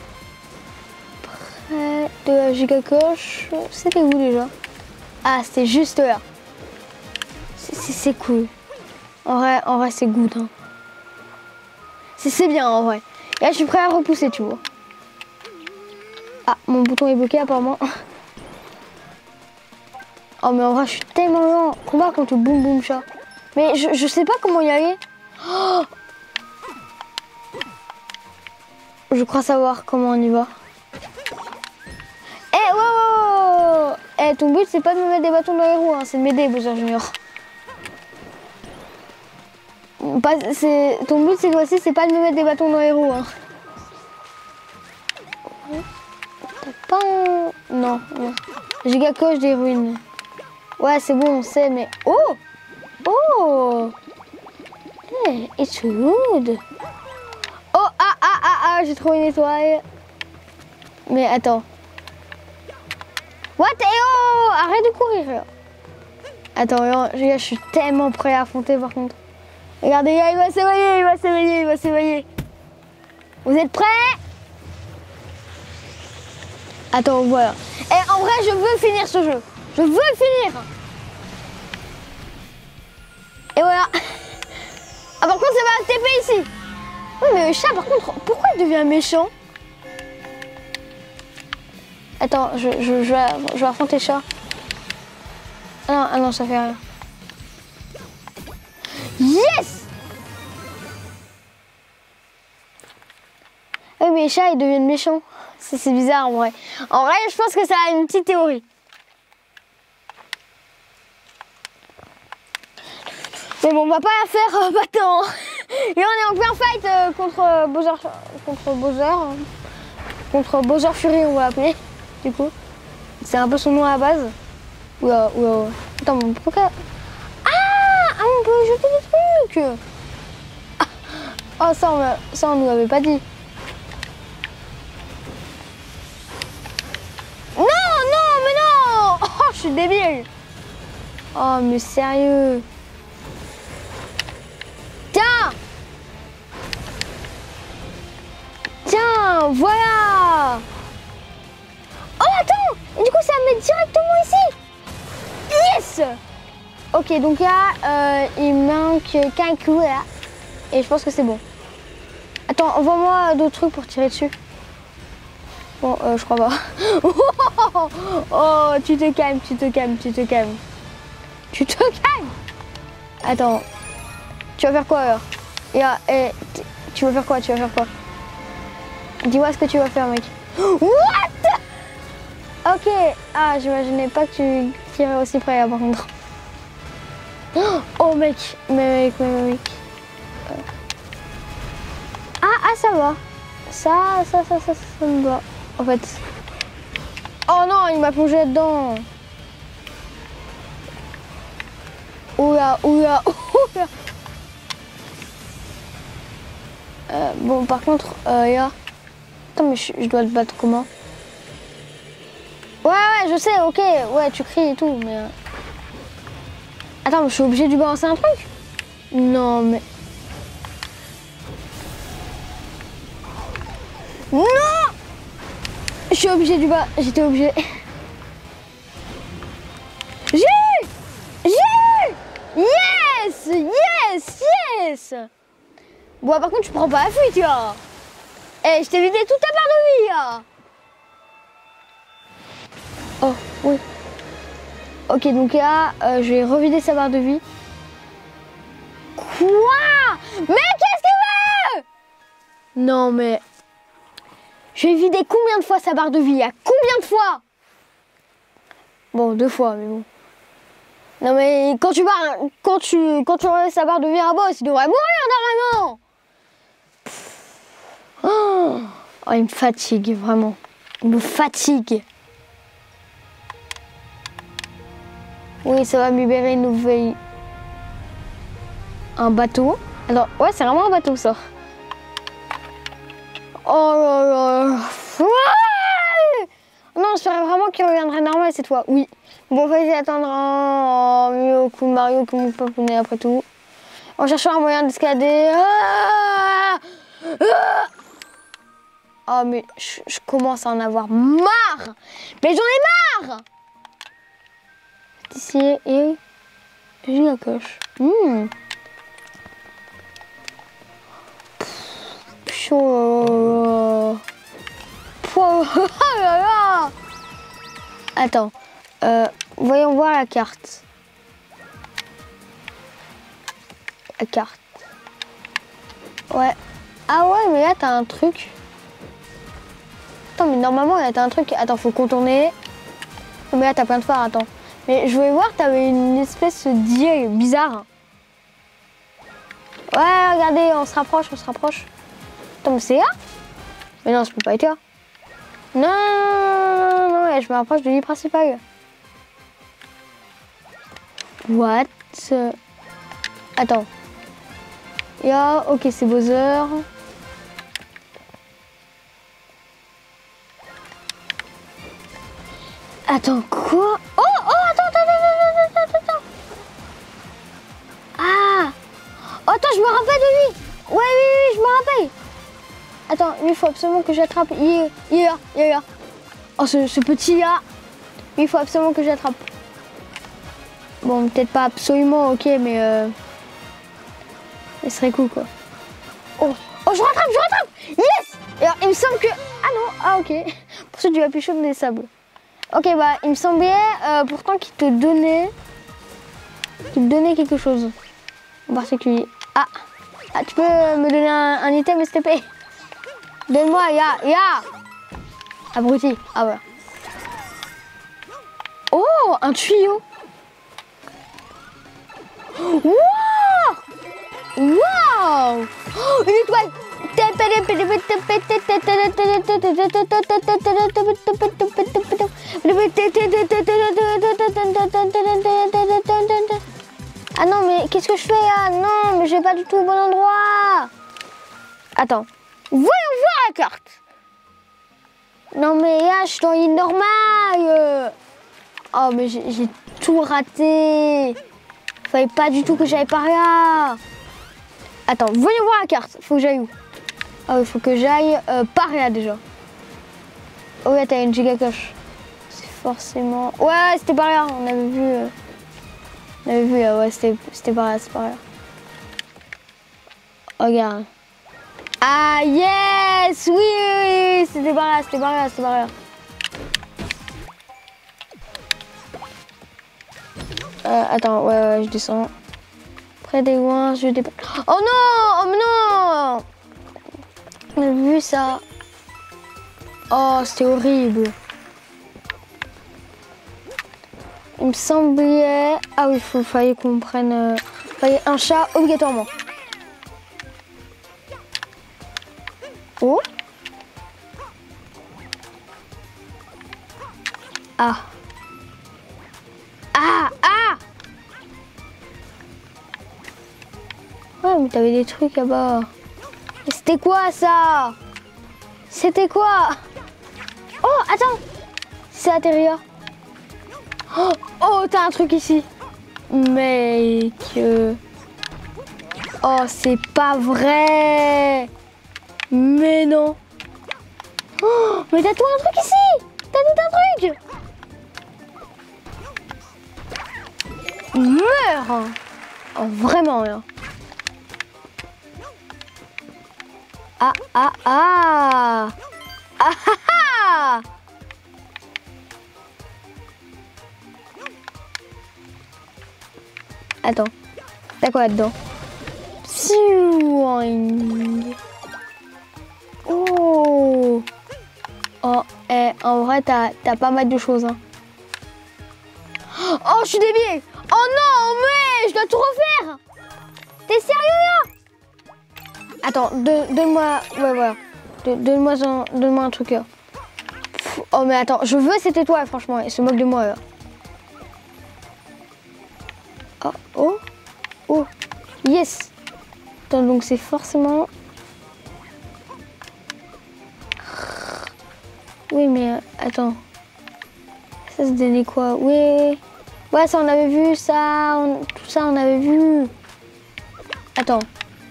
près de la gigacoche. C'était où déjà? Ah, c'était juste là. C'est cool. En vrai, c'est good. Hein. C'est bien en vrai. Et là, je suis prêt à repousser, tu vois. Ah, mon bouton est bloqué apparemment. Oh, mais en vrai, je suis tellement lent. Combat contre le boum boum chat. Mais je sais pas comment y aller. Oh, je crois savoir comment on y va. Eh, wow. Eh, ton but, c'est pas de me mettre des bâtons dans les roues, hein, c'est de m'aider, Bowser Junior. Ton but, c'est quoi aussi, c'est pas de me mettre des bâtons dans les roues. Hein. T'as pas un... Non. Gigacoche des ruines. Ouais, c'est bon, on sait, mais... Oh Hey, it's good. Oh, j'ai trouvé une étoile. Mais attends. What? Arrête de courir. Attends, je suis tellement prêt à affronter par contre. Regardez, il va s'éveiller. Vous êtes prêts? Attends, voilà. Et en vrai, je veux finir ce jeu. Je veux le finir. Et voilà. Ah, par contre, ça va TP ici. Oui, mais le chat, par contre, pourquoi il devient méchant? Attends, je vais affronter le chat. Ah non, ça fait rien. Yes! Oui, mais les chats, ils deviennent méchants. C'est bizarre, en vrai. En vrai, je pense que ça a une petite théorie. Mais bon, on va pas la faire maintenant. Et on est en plein fight contre Bowser Fury, on va l'appeler. Du coup, c'est un peu son nom à la base. Oula. Attends, mais pourquoi... Ah, on peut jeter des trucs. Oh, ça on nous avait pas dit. Non, mais non. Oh, je suis débile. Oh, mais sérieux. Tiens, voilà. Oh, attends. Et du coup, ça me met directement ici. Yes. Ok, donc là, il manque qu'un coup là. Et je pense que c'est bon. Attends, envoie-moi d'autres trucs pour tirer dessus. Bon, je crois pas. Oh, tu te calmes. Attends. Tu vas faire quoi alors? Tu vas faire quoi? Dis-moi ce que tu vas faire, mec. What? Ok. Ah, j'imaginais pas que tu tirais aussi près, là, par contre. Oh, mec. Mais mec. Ah, ça va. Ça me va. En fait. Oh non, il m'a plongé dedans. Oula. Bon, par contre, Attends, mais je dois le battre comment? Ouais, je sais, ok. Ouais, tu cries et tout, mais... Attends, mais je suis obligée de lui balancer un truc? Non, mais... Non! Je suis obligée du bas. J'étais obligée. J'ai Yes! Bon, par contre, tu prends pas la fuite, là. Eh, je t'ai vidé toute ta barre de vie, là. Oh, oui. Ok, donc là, je vais revider sa barre de vie. Quoi? Mais qu'est-ce qu'il veut? Non, mais... Je vais vider combien de fois sa barre de vie? Combien de fois? Bon, 2 fois, mais bon. Non, mais quand tu enlèves sa barre de vie à un boss, il devrait mourir normalement. Oh, il me fatigue, vraiment. Il me fatigue. Oui, ça va me libérer une nouvelle... Un bateau. Attends, ouais, c'est vraiment un bateau, ça. Oh là là. Ouais, non, j'espérais vraiment qu'il reviendrait normal cette fois. Oui. Bon, il fallait attendre un mieux au coup de Mario que mon papounet après tout. En cherchant un moyen d'escalader. Oh, mais je commence à en avoir marre. Mais j'en ai marre. Ici et j'ai la coche. Chaud. Oh là là. Attends. Voyons voir la carte. La carte. Ouais. Ah ouais, mais là, t'as un truc. Attends, mais normalement, là, t'as un truc. Attends, faut contourner. Mais là, t'as plein de phares, attends. Mais je voulais voir, t'avais une espèce d'île bizarre. Ouais, regardez, on se rapproche, on se rapproche. Attends, mais c'est là? Mais non, je peux pas être là. Non, non, je me rapproche de l'île principale. What? Attends. Ok, c'est Bowser. Attends, quoi? Oh, attends. Ah! Oh, attends, je me rappelle de lui. Ouais, oui, je me rappelle. Attends, il faut absolument que j'attrape. Il est là. Oh, ce petit là. Il faut absolument que j'attrape. Bon, peut-être pas absolument, ok, mais ce serait cool, quoi. Oh, je rattrape. Yes! Et alors, il me semble que... Ah non, ok. Pour ça, tu vas plus chaud des sables. Ok, bah, il me semblait pourtant qu'il te donnait quelque chose en particulier. Ah, tu peux me donner un item, s'il te plaît? Donne-moi, ya. Abruti. Ah, voilà. Oh, un tuyau. Wow! Oh, une étoile. Ah non, mais qu'est-ce que je fais là? Non, mais j'ai pas du tout au bon endroit. Attends, voyons voir la carte. Non, mais là, je suis dans l'île normale. Oh, mais j'ai tout raté. Fallait pas du tout que j'aille par là. Attends, voyons voir la carte. Faut que j'aille où? Ah, il faut que j'aille par là déjà. Oh, ouais, t'as une giga coche. C'est forcément... Ouais, c'était par là. On avait vu. Ouais, c'était par là, c'est par là. Regarde. Ah, yes! Oui, c'était par là. Attends, ouais, je descends. Près des loin, je dépasse. Oh non! On a vu ça. Oh, c'était horrible. Il me semblait... Ah oui, fallait qu'on prenne... fallait un chat obligatoirement. Oh. Ah. Ouais, mais t'avais des trucs là-bas. C'était quoi ça? C'était quoi? Oh, attends. C'est l'intérieur. Oh, t'as un truc ici. Mec. Oh, c'est pas vrai. Mais non. Oh, mais t'as tout un truc ici. T'as tout un truc. Meurs. Oh, vraiment rien. Ah. Attends, t'as quoi là-dedans? Oh. Oh, en vrai, t'as pas mal de choses. Hein. Oh, je suis débile. Oh non, mais je dois tout refaire. T'es sérieux là? Attends, donne-moi... Ouais, voilà. Donne-moi un truc là. Pff, oh, mais attends, je veux cette étoile, franchement. Il se moque de moi là. Ah, oh. Oh. Yes. Attends, donc c'est forcément... Oui, mais attends. Ça se donnait quoi? Oui. Ouais, ça on avait vu, ça. Tout ça on avait vu. Attends.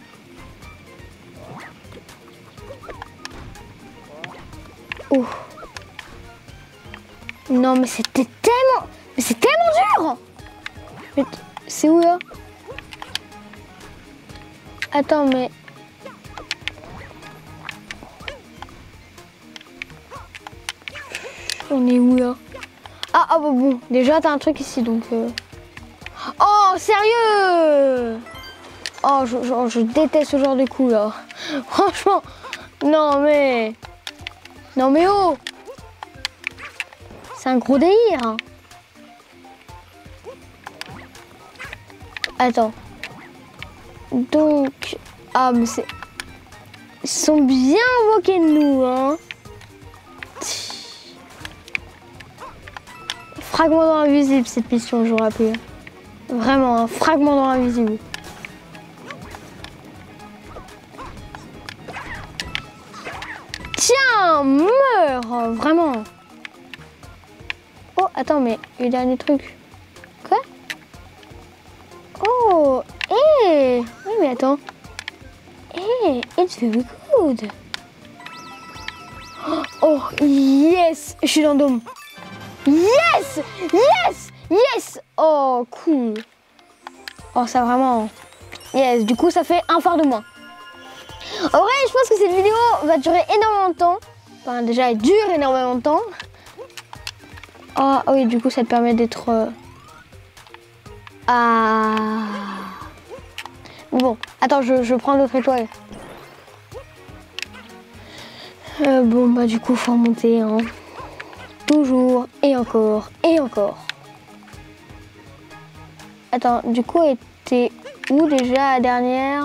Oh. Non, mais c'était tellement... Mais c'est tellement dur. Mais c'est où là? Attends, mais... On est où là? Ah bah bon, déjà t'as un truc ici donc... Oh, sérieux? Oh, je déteste ce genre de coup là. Franchement, non mais... Non mais oh! C'est un gros délire. Hein. Attends. Donc... Ah mais c'est... Ils sont bien moqués de nous, hein. Fragment dans l'invisible, cette mission, je vous rappelle. Vraiment, un fragment dans l'invisible. Tiens, meurs, vraiment. Oh, attends, mais le dernier truc. Quoi? Oh, hé. Oui, mais attends. Hé, it's very good. Oh, yes, je suis dans le dôme. Yes! Yes! Yes! Oh, cool. Oh, ça vraiment... Yes, du coup, ça fait un phare de moins. En vrai, je pense que cette vidéo va durer énormément de temps. Enfin, déjà, elle dure énormément de temps. Ah oui, du coup, ça te permet d'être... Ah... Bon, attends, je prends l'autre étoile. Bon, bah du coup, faut remonter, hein. Toujours, et encore, et encore. Attends, du coup, était où déjà la dernière?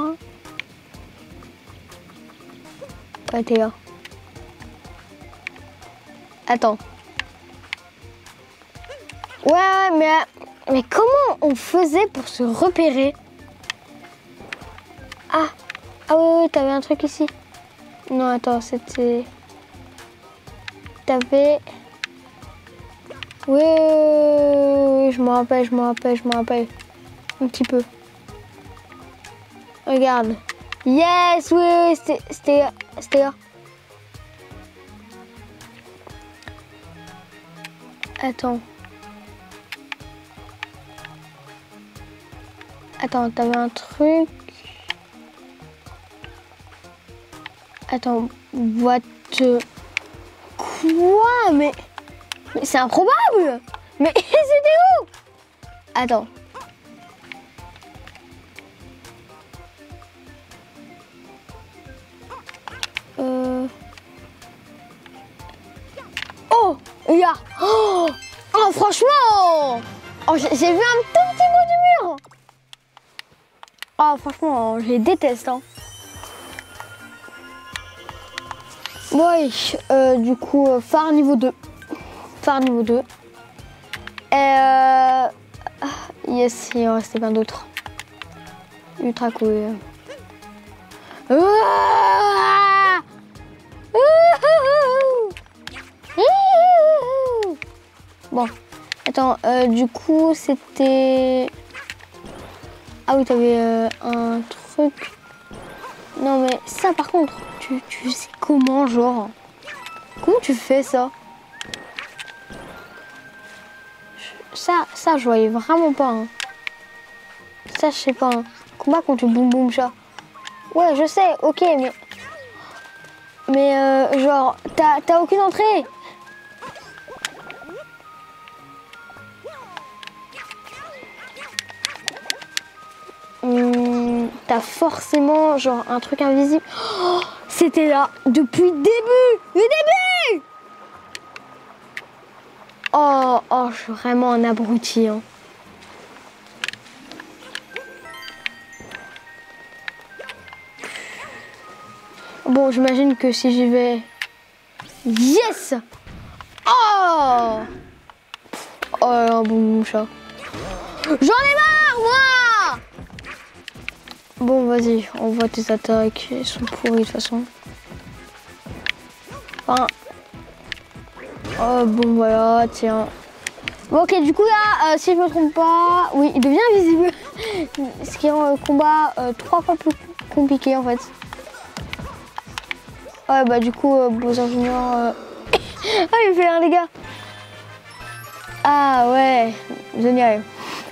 Ouais, t'es là. Attends. Ouais, mais comment on faisait pour se repérer? Ah, oui, t'avais un truc ici. Non, attends, c'était... T'avais... Oui, je me rappelle. Un petit peu. Regarde. Yes, oui, c'était là. Attends. Attends, t'avais un truc. Attends, what? Quoi? Mais c'est improbable! Mais c'était où? Attends. Oh! Il y a... Oh, franchement! Oh, j'ai vu un tout petit bout du mur! Oh, franchement, je les déteste, hein. Oui, du coup, phare niveau 2. Phare niveau 2. Yes, il en restait plein d'autres. Ultra cool. Bon, attends, du coup, c'était... Ah oui, t'avais un truc... Non, mais ça, par contre, tu sais comment, genre... Comment tu fais ça? Ça, je voyais vraiment pas. Hein. Ça, je sais pas. Hein. Combat contre le boum boum chat. Ouais, je sais, ok, mais genre, t'as aucune entrée. T'as forcément genre un truc invisible. Oh, c'était là depuis le début. Oh, je suis vraiment un abruti. Hein. Bon, j'imagine que si j'y vais... Yes! Oh, un bon chat. J'en ai marre, moi! Bon, vas-y, on voit tes attaques. Elles sont pourries de toute façon. Enfin... Oh, bon, voilà, tiens. Bon, ok, du coup, là, si je me trompe pas... Oui, il devient invisible. Ce qui rend le combat 3 fois plus compliqué, en fait. Ouais, bah, du coup, Bowser Junior... Ah, il fait un dégât. Ah, ouais, génial.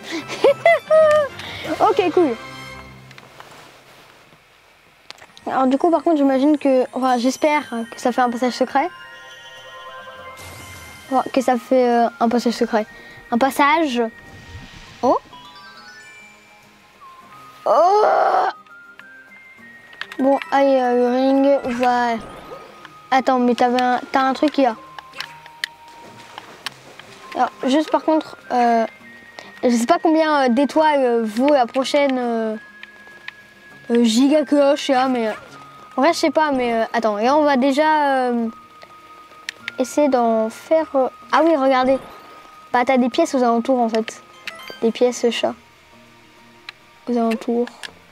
Ok, cool. Alors du coup, par contre, j'imagine que... Enfin, j'espère que ça fait un passage secret. Enfin, que ça fait un passage secret. Un passage... Oh. Oh. Bon, allez, le ring, voilà. Attends, mais t'as un truc là. Alors, juste par contre, je sais pas combien d'étoiles vaut la prochaine giga cloche là, mais en vrai je sais pas, mais attends, là on va déjà essayer d'en faire. Ah oui, regardez, bah t'as des pièces aux alentours en fait, des pièces chat aux alentours.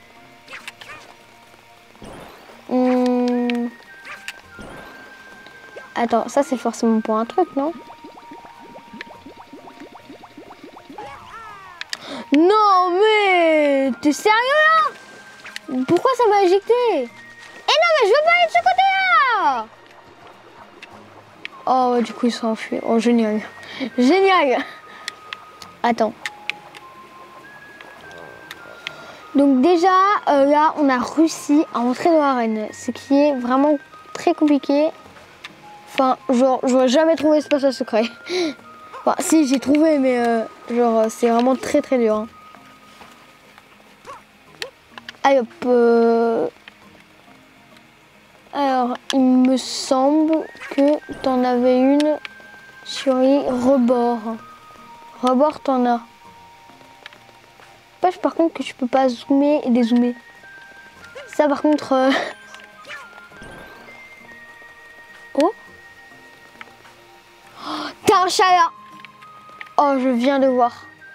Attends, ça c'est forcément pour un truc, non? Non mais t'es sérieux là? Pourquoi ça m'a éjecté? Eh non mais je veux pas aller de ce côté-là. Oh ouais, du coup ils sont enfuis. Oh génial. Génial. Attends. Donc déjà là on a réussi à entrer dans l'arène. Ce qui est vraiment très compliqué. Enfin genre j'aurais jamais trouvé ce passage secret. Enfin si j'ai trouvé mais genre c'est vraiment très très dur. Hein. Allez hop. Alors, il me semble que t'en avais une sur les rebords. Rebords, t'en as. Pêche par contre que tu peux pas zoomer et dézoomer. Ça par contre... Oh, t'as un chat là. Oh, je viens de voir.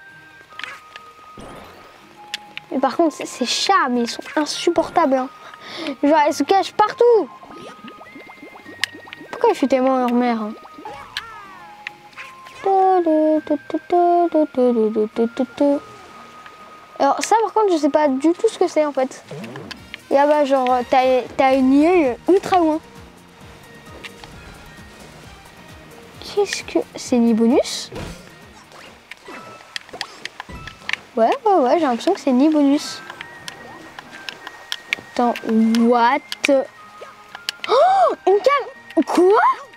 Mais par contre, ces chats, mais ils sont insupportables. Hein. Genre, elles se cachent partout. Pourquoi je suis tellement leur mère hein. Alors ça, par contre, je sais pas du tout ce que c'est en fait. Et là bas, genre, t'as une île ultra loin. Qu'est-ce que... C'est ni bonus? Ouais, j'ai l'impression que c'est ni bonus. Attends, what? Oh, une cam... Quoi?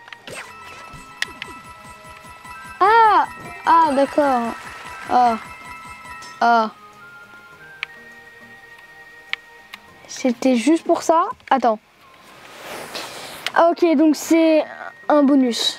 Ah, d'accord. Ah. C'était juste pour ça? Attends. Ah, ok, donc c'est un bonus.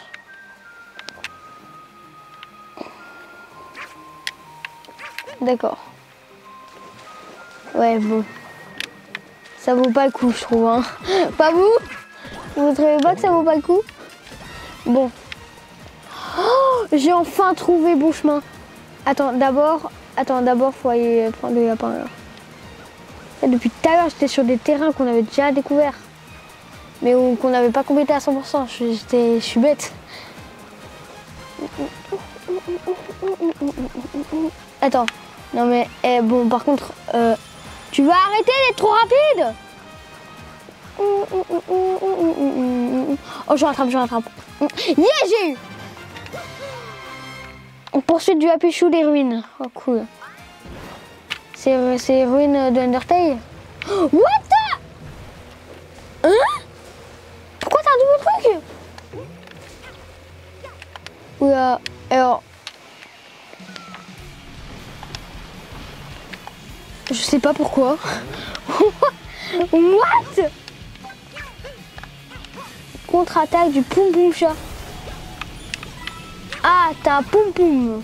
D'accord. Ouais, bon. Ça vaut pas le coup, je trouve. Hein. Pas vous? Vous trouvez pas que ça vaut pas le coup? Bon. Oh, j'ai enfin trouvé bon chemin. Attends, d'abord, faut aller prendre le lapin là. Et depuis tout à l'heure, j'étais sur des terrains qu'on avait déjà découverts. Mais qu'on n'avait pas complété à 100%. Je suis bête. Attends. Non mais, bon, par contre, tu vas arrêter d'être trop rapide. Oh, je rattrape. Yeah, j'ai eu. Poursuite du Happy Shoe des ruines. Oh, cool. C'est les ruines de Undertale. What the... Hein? Pourquoi t'as un double truc? Oula, alors... Je sais pas pourquoi. What? Contre-attaque du Poum Poum Chat. Ah, t'as un Poum Poum.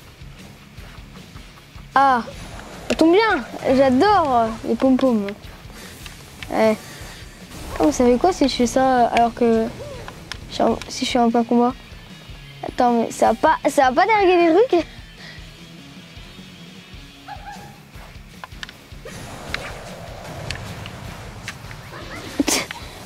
Ah, ça tombe bien. J'adore les Poum Poum. Ouais. Oh, vous savez quoi si je fais ça alors que... Si je suis en plein combat? Attends, mais ça va pas dérégler les trucs?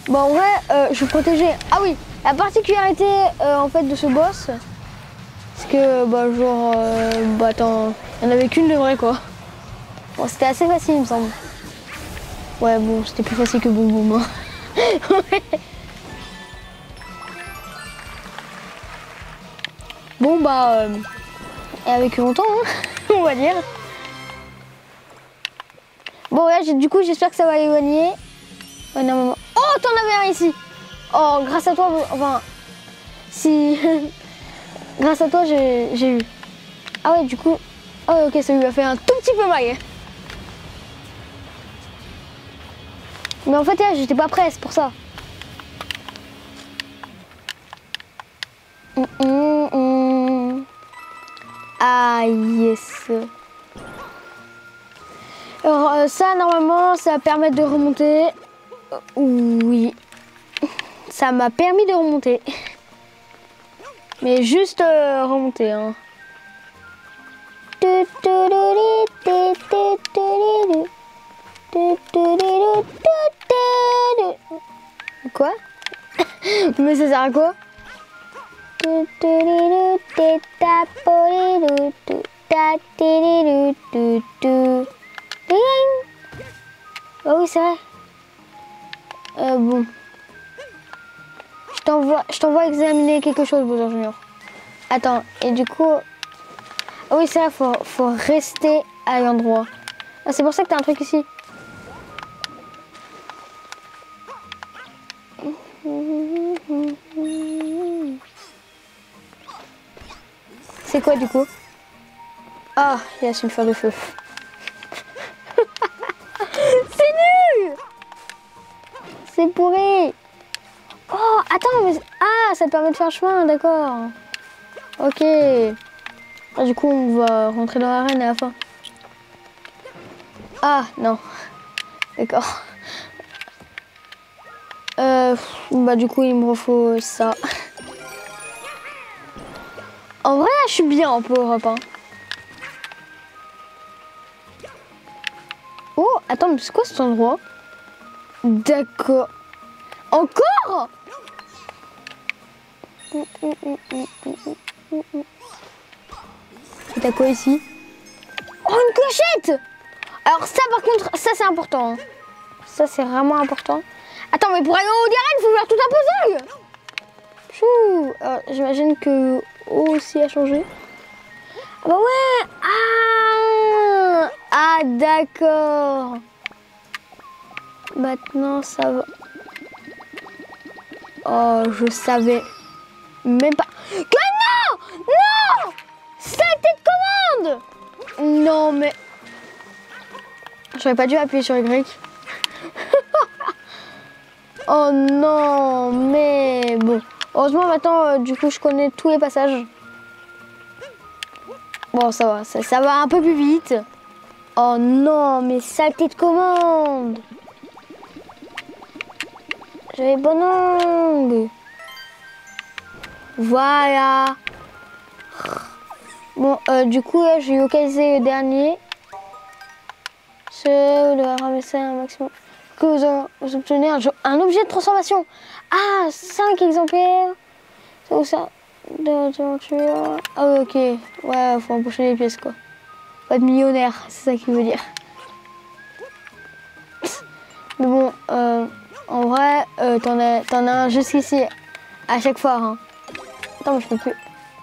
Bon, en vrai, je suis protégée. Ah oui, la particularité en fait de ce boss, c'est que, bah, genre, attends, il n'y en avait qu'une de vraie, quoi. Bon, c'était assez facile, il me semble. Ouais, bon, c'était plus facile que Boum Boum. Ouais. Bon, bah, elle a vécu longtemps, hein, on va dire. Bon, là, du coup, j'espère que ça va l'éloigner. Ouais, non, oh, t'en avais un ici. Oh, grâce à toi, enfin, si... grâce à toi, j'ai eu. Ah ouais, du coup... Oh, ok, ça lui a fait un tout petit peu mal. Mais en fait, là, j'étais pas prête, c'est pour ça. Ah, yes. Alors, ça, normalement, ça va permettre de remonter. Oui. Ça m'a permis de remonter. Mais juste remonter, hein. Quoi? Mais ça sert à quoi? Ah oui, c'est vrai. Bon. Je t'envoie examiner quelque chose, Bowser Junior. Attends, et du coup... Ah oui, c'est vrai, faut rester à l'endroit. Ah, c'est pour ça que t'as un truc ici. C'est quoi, du coup? Ah, il y a une fleur de feu. C'est nul! C'est pourri! Oh, attends, mais... Ah, ça permet de faire chemin, d'accord. Ok. Ah, du coup, on va rentrer dans l'arène à la fin. Ah, non. D'accord. Bah, du coup, il me faut ça. En vrai, je suis bien en power-up, hein. Oh, attends, mais c'est quoi cet endroit? D'accord. Encore? Et t'as quoi ici? Oh, une clochette! Alors ça, par contre, ça c'est important. Ça c'est vraiment important. Attends, mais pour aller au haut des arènes, il faut faire tout un puzzle. Chou. J'imagine que O aussi a changé. Ah bah ouais. Ah d'accord. Maintenant ça va. Oh, je savais même pas. Que non! Non! Saleté de commande! Non mais... J'aurais pas dû appuyer sur Y. Oh non, mais bon. Heureusement maintenant, du coup, je connais tous les passages. Bon, ça va, ça va un peu plus vite. Oh non, mais saleté de commande. J'avais bon angle. Voilà. Bon, du coup, j'ai localisé le dernier. Vous devez ramasser un maximum. Que vous obtenez un objet de transformation. Ah, 5 exemplaires. C'est où ça? Ah oui, ok. Ouais, faut empocher les pièces, quoi. Faut être millionnaire, c'est ça qu'il veut dire. Mais bon, en vrai, t'en as un jusqu'ici à chaque fois. Hein. Attends, mais je peux plus.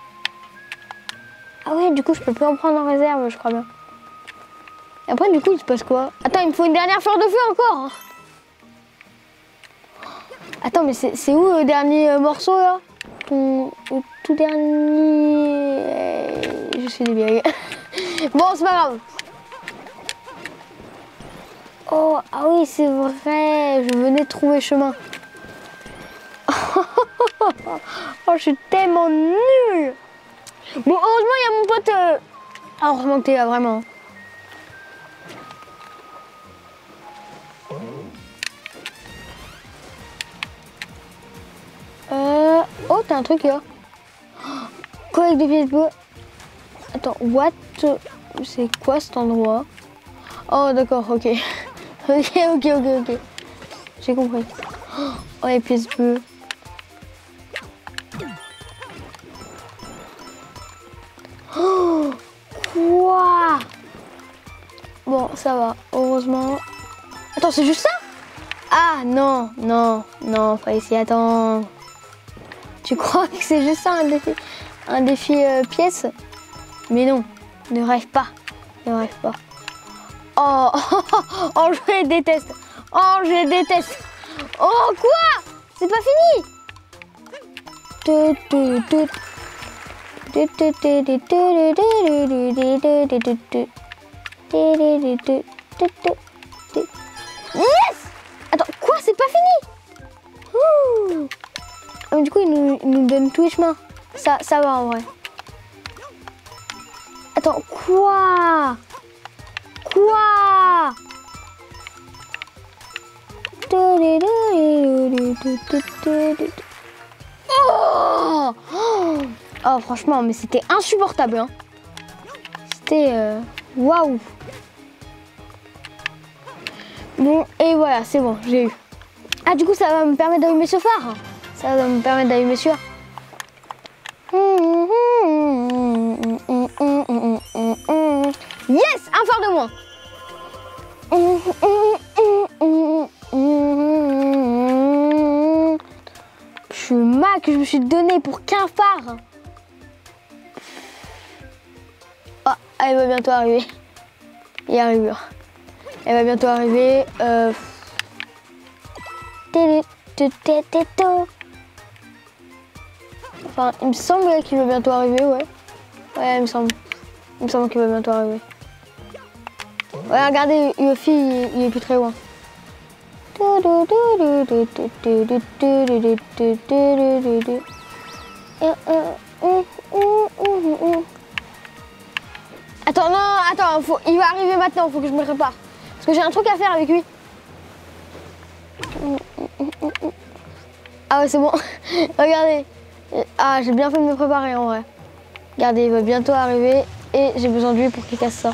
Ah ouais, du coup, je peux plus en prendre en réserve, je crois bien. Et après, du coup, il se passe quoi? Attends, il me faut une dernière fleur de feu encore. Attends, mais c'est où le dernier morceau, là? Le tout dernier... Je suis débile. Bon, c'est pas grave. Oh, ah oui, c'est vrai. Je venais de trouver chemin. Oh, je suis tellement nulle. Bon, heureusement, il y a mon pote... Ah, heureusement que t'es là, vraiment. Oh, t'as un truc là. Quoi avec des pièces de bois? Attends, what? C'est quoi cet endroit? Oh, d'accord, ok. Ok. J'ai compris. Oh, les pièces bleues. Oh, quoi? Bon, ça va, heureusement. Attends, c'est juste ça? Ah, non, non, non, fallait s'y attendre. Tu crois que c'est juste ça, un défi pièce? Mais non, ne rêve pas, ne rêve pas. Oh, oh, je les déteste. Oh, je les déteste. Oh, quoi? C'est pas fini. Yes! Attends, quoi? C'est pas fini? Ouh. Ah, mais du coup, il nous donne tous les chemins. Ça va en vrai. Attends, quoi? Quoi? Oh, oh, franchement, mais c'était insupportable. Hein. C'était... waouh. Bon, et voilà, c'est bon, j'ai eu. Ah, du coup, ça va me permettre d'allumer ce phare. Ça va me permettre d'allumer celui-là. Yes, un phare de moins. Je mac que je me suis donné pour qu'un phare. Oh, elle va bientôt arriver. Il arrive. Elle va bientôt arriver. Enfin, il me semble qu'il va bientôt arriver, ouais. Ouais, il me semble. Il me semble qu'il va bientôt arriver. Ouais, regardez, Yofi, il est plus très loin. Attends, non, attends, il va arriver maintenant, il faut que je me prépare. Parce que j'ai un truc à faire avec lui. Ah ouais, c'est bon. Regardez. Ah, j'ai bien fait de me préparer en vrai. Regardez, il va bientôt arriver et j'ai besoin de lui pour qu'il casse ça.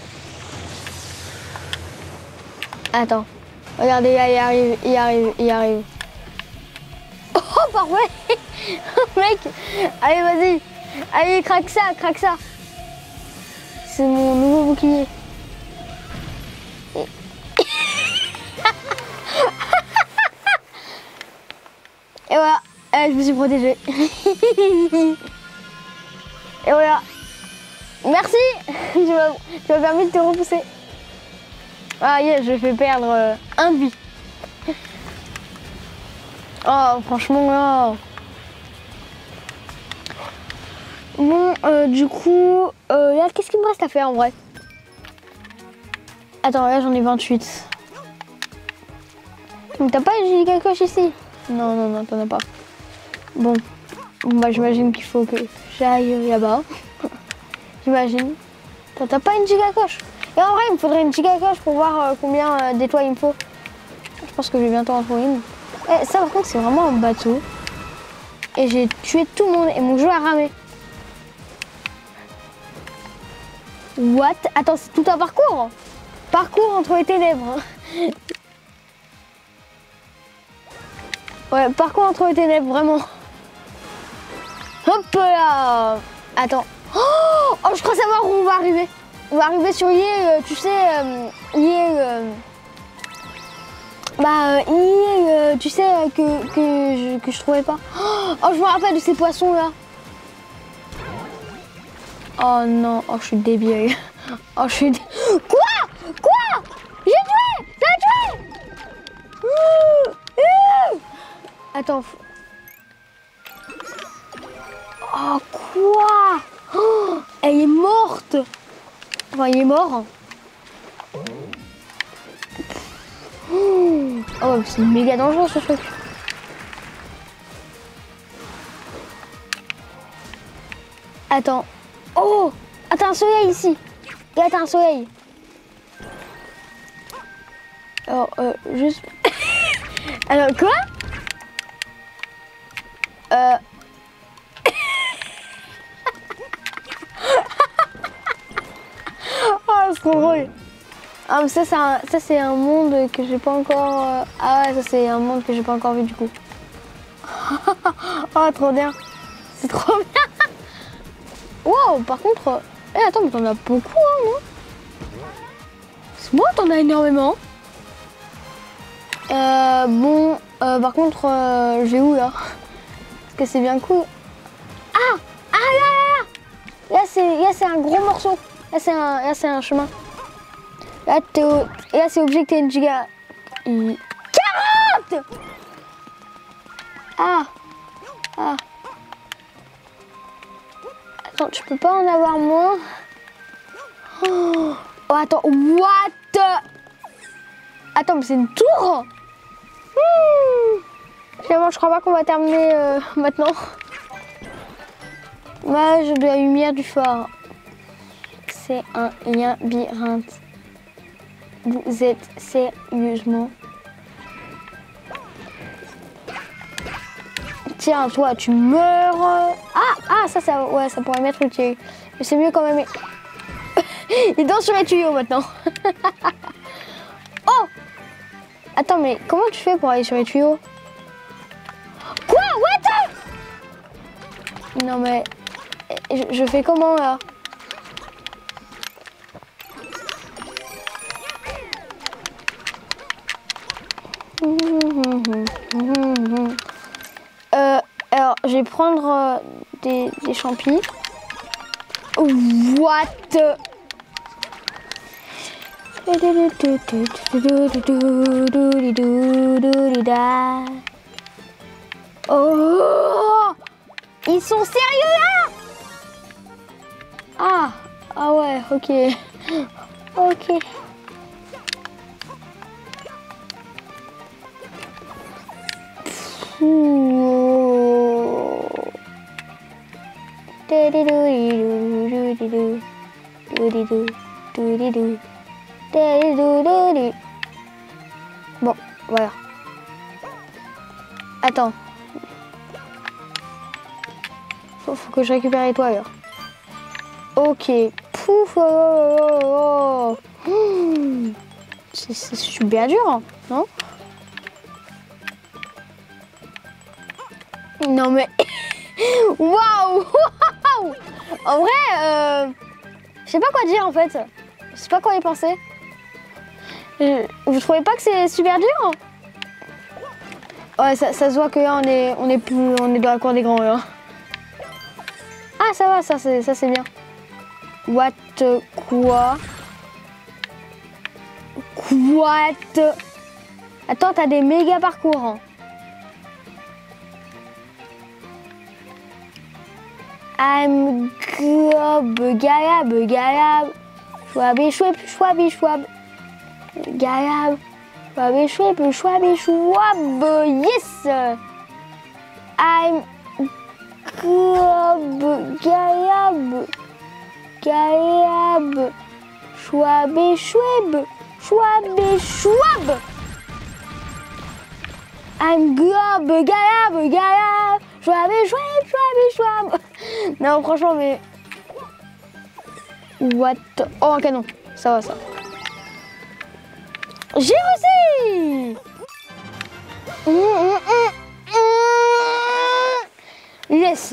Attends. Regardez, là, il arrive. Oh, parfait. Mec, allez, vas-y. Allez, craque ça, craque ça. C'est mon nouveau bouclier. Et voilà, je me suis protégée. Et voilà. Merci. Tu m'as permis de te repousser. Ah yes, je fais perdre un de vie. Oh, franchement, là. Bon, du coup, là, qu'est-ce qu'il me reste à faire en vrai? Attends, là, j'en ai 28. Mais t'as pas une giga coche ici? Non, non, non, t'en as pas. Bon, bah, j'imagine qu'il faut que j'aille là-bas. J'imagine. T'as pas une giga coche? Et en vrai, il me faudrait une giga coche pour voir combien d'étoiles il me faut. Je pense que je vais bientôt en trouver une. Eh, ça, par contre, c'est vraiment un bateau. Et j'ai tué tout le monde et mon jeu a ramé. What? Attends, c'est tout un parcours? Parcours entre les ténèbres. Ouais, parcours entre les ténèbres, vraiment. Hop là. Attends. Oh, je crois savoir où on va arriver. On va arriver sur IE, tu sais, tu sais, que je trouvais pas. Oh, je me rappelle de ces poissons là. Oh non, oh, je suis débile. Oh, je suis... Quoi? Quoi? J'ai tué! J'ai tué! Attends. Oh, quoi? Oh, elle est morte. Enfin, il est mort. Oh, c'est méga dangereux ce truc. Attends. Oh! Attends, un soleil ici. Et attends, un soleil. Alors, juste... Alors, quoi? Oh, c'est trop drôle. Ah, mais ça c'est un monde que j'ai pas encore... Ah ouais, ça c'est un monde que j'ai pas encore vu du coup. Oh, trop bien. C'est trop bien. Wow, par contre... Eh, attends, mais t'en as beaucoup, hein, non? C'est moi, t'en as énormément. Bon, par contre, je vais où, là? Parce que c'est bien cool. Ah! Ah, là! Là, c'est un gros morceau. Là, c'est un chemin. Là, c'est obligé que t'es une giga... 40! Ah! Ah! Attends, tu peux pas en avoir moins? Oh, attends, what? Attends, mais c'est une tour? Finalement, je crois pas qu'on va terminer maintenant. Mage de la lumière du phare. C'est un labyrinthe. Vous êtes sérieusement... Tiens, toi, tu meurs. Ah, ça, ouais, ça pourrait m'être utile. Mais c'est mieux quand même. Il danse sur les tuyaux maintenant. Oh! Attends, mais comment tu fais pour aller sur les tuyaux? Quoi? What? Non, mais... Je fais comment, là? Alors, je vais prendre des champis. What? Oh! Ils sont sérieux là? Ah ouais, ok. Ok. Bon, voilà. Attends. Faut que je récupère les toits alors. Ok. Pouf. C'est super dur, hein, non? Non mais... Waouh! En vrai, je sais pas quoi dire en fait. Je sais pas quoi y penser. Vous trouvez pas que c'est super dur? Ouais, ça se voit que là on est dans la cour des grands là. Ah ça va, ça c'est bien. What? Quoi? What? Attends, t'as des méga parcours. Hein. I'm galab, galab, schwab, schwab, schwab, schwab, galab, schwab, schwab, schwab, yes! I'm galab, galab, schwab, schwab, schwab, schwab. I'm galab, galab. Schwab, schwab. Non, franchement, mais... What? Oh, un canon. Ça va, ça. J'ai réussi! Yes.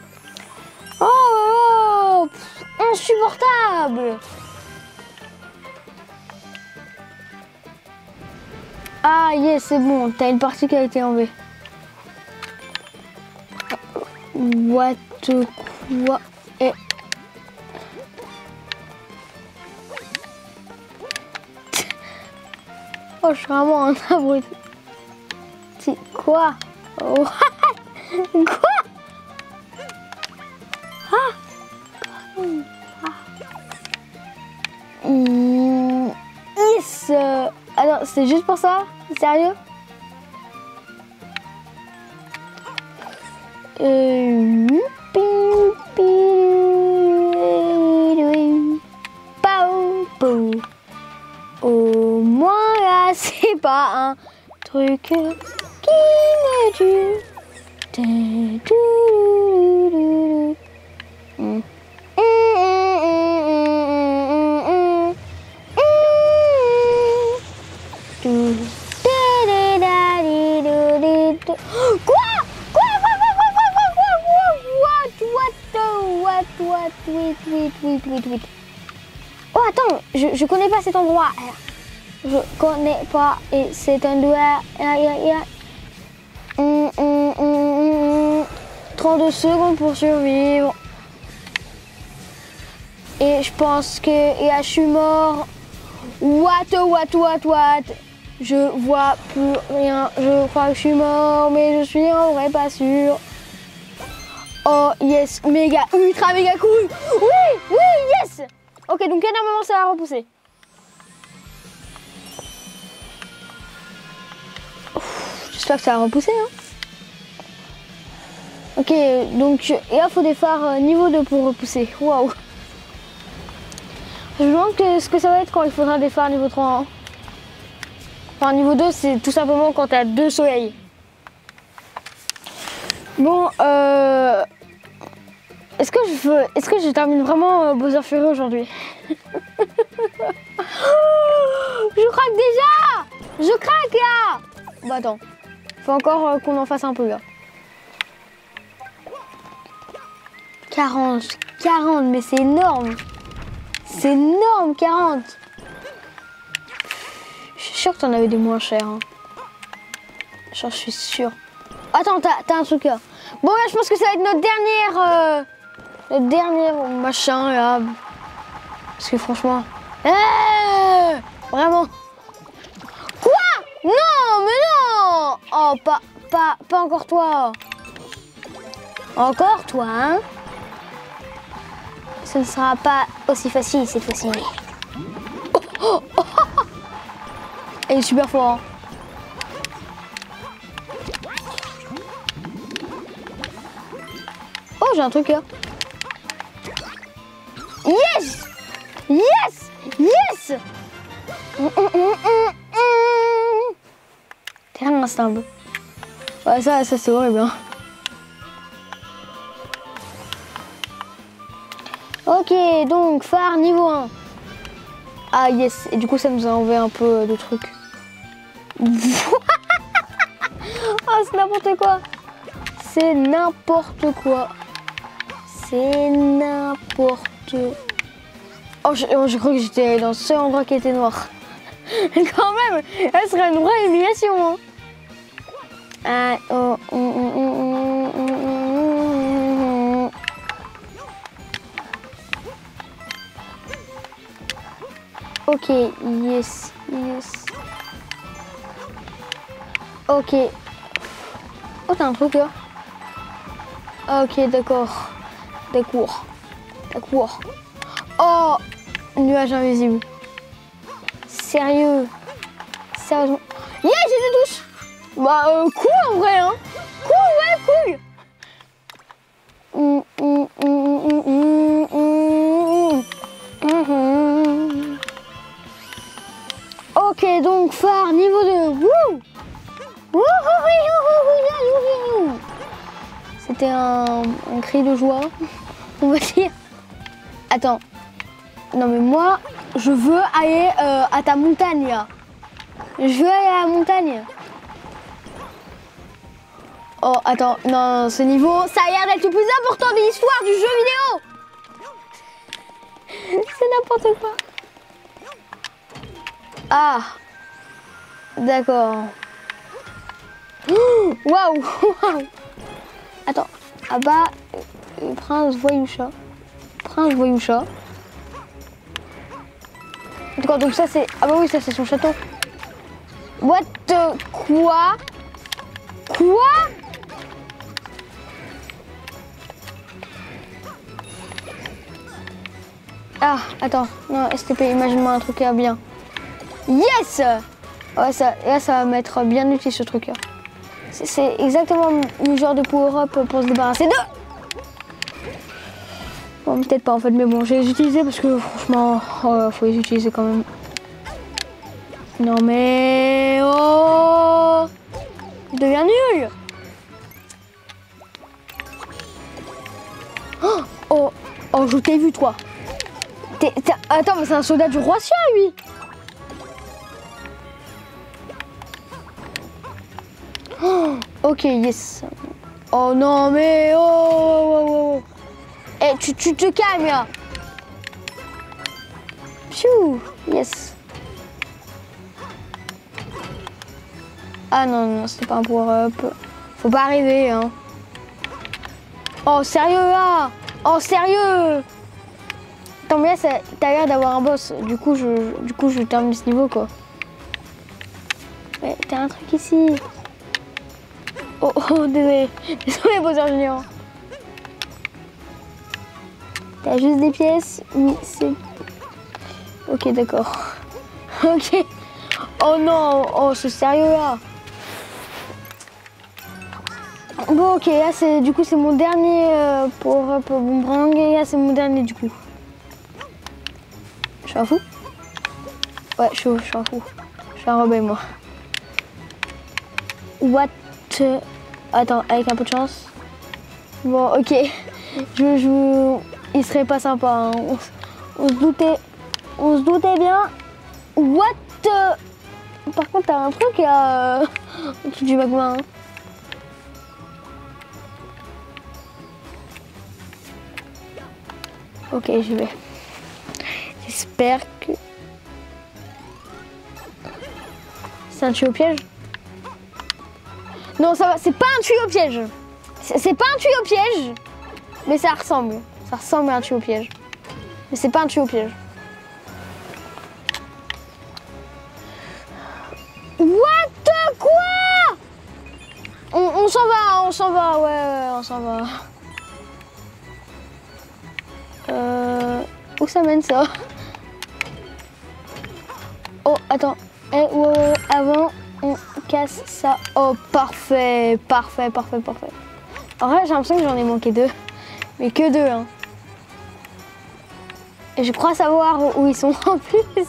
Oh, insupportable. Ah, yes, c'est bon. T'as une partie qui a été enlevée. What? Quoi? Et... Oh, je suis vraiment un abruti. Quoi? Oh. Quoi? Ah. Yes. Alors, c'est juste pour ça? Sérieux? Au moins là, c'est pas un truc qui me tue. je connais pas cet endroit. Je connais pas et c'est un doigt. 32 secondes pour survivre. Et je pense que je suis mort. What? Je vois plus rien. Je crois que je suis mort, mais je suis en vrai pas sûr. Oh yes, méga, ultra méga cool. Oui, yes. Ok, donc énormément ça va repousser. J'espère que ça va repousser. Hein. Ok, donc et là faut des phares niveau 2 pour repousser. Waouh. Je me demande ce que ça va être quand il faudra des phares niveau 3. Hein. Enfin, niveau 2, c'est tout simplement quand tu as 2 soleils. Bon, est-ce que je termine vraiment Bowser Fury aujourd'hui? Je craque déjà! Je craque là! Bon, attends. Faut encore qu'on en fasse un peu là. 40, mais c'est énorme! C'est énorme, 40! Je suis sûre que t'en avais des moins chers. Hein. Genre, je suis sûre. Attends, t'as un truc là. Bon, là, je pense que ça va être notre dernier machin là. Parce que franchement. Vraiment. Quoi? Non, mais non! Oh, pas encore toi. Encore toi, hein? Ce ne sera pas aussi facile cette fois-ci. Il est super fort. Hein. Oh, j'ai un truc là. Yes! T'es un instinct. Ouais, ça c'est horrible. Hein. Ok, donc phare niveau 1. Ah yes, et du coup ça nous a enlevé un peu de trucs. Oh, c'est n'importe quoi. C'est n'importe quoi. Oh, je crois que j'étais dans ce endroit qui était noir. Quand même, elle serait une vraie humiliation. Hein. Ok, yes. Ok. Oh, t'as un truc là. Ok, d'accord. Oh, nuage invisible. Sérieusement. Yeah, j'ai des douches. Bah, cool en vrai, hein. Cool. Ok, donc phare niveau 2. C'était un cri de joie, on va dire. Attends. Non mais moi, je veux aller à ta montagne là. Je veux aller à la montagne. Oh, attends. Non, ce niveau, ça a l'air d'être le plus important de l'histoire du jeu vidéo. C'est n'importe quoi. Ah. D'accord. Waouh. Attends. Ah bah, Prince Voyoucha. D'accord, donc ça c'est... Ah bah oui, ça c'est son château. What the... Quoi? Ah, attends. Non, STP, imagine-moi un truc là bien. Yes! Ouais, ça, là, ça va m'être bien utile ce truc là. C'est exactement le genre de power-up pour se débarrasser de... Bon, peut-être pas en fait, mais bon, je vais les utiliser parce que franchement, faut les utiliser quand même. Non mais... Oh! Je deviens nul! Oh, je t'ai vu toi. Attends, mais c'est un soldat du roi Sia, lui. Ok, yes. Oh non, mais... Oh. Eh, tu te calmes, là. Pfiou. Wouh! Yes. Ah non, non, c'était pas un power-up. Faut pas arriver, hein. Oh, sérieux, là? Oh, sérieux? Attends, mais là, t'as l'air d'avoir un boss. Du coup, je termine ce niveau, quoi. Mais t'as un truc ici. Oh, oh, désolé. Désolé, Bowser Junior. T'as juste des pièces? Oui, c'est... Ok, d'accord. Ok. Oh non, oh, c'est sérieux, là. Bon, ok, là, du coup, c'est mon dernier power-up boomerang. Et là, c'est mon dernier, du coup. Je suis un fou? Ouais, je suis un fou. Je suis un rebelle, moi. What? Attends, avec un peu de chance. Bon, ok. Il serait pas sympa. Hein. On se doutait bien. What? Par contre, t'as un truc en dessous du magma. Hein. Ok, je vais. J'espère que... C'est un tuyau piège? Non, ça va, c'est pas un tuyau piège. C'est pas un tuyau piège, mais ça ressemble. Ça ressemble à un tuyau piège. Mais c'est pas un tuyau piège. What? Quoi? On s'en va, on s'en va, ouais, on s'en va. Où ça mène ça? Oh, attends. Ouais, avant, on casse ça. Oh, parfait, parfait, parfait, parfait. En vrai, j'ai l'impression que j'en ai manqué 2. Mais que 2, hein. Et je crois savoir où ils sont en plus.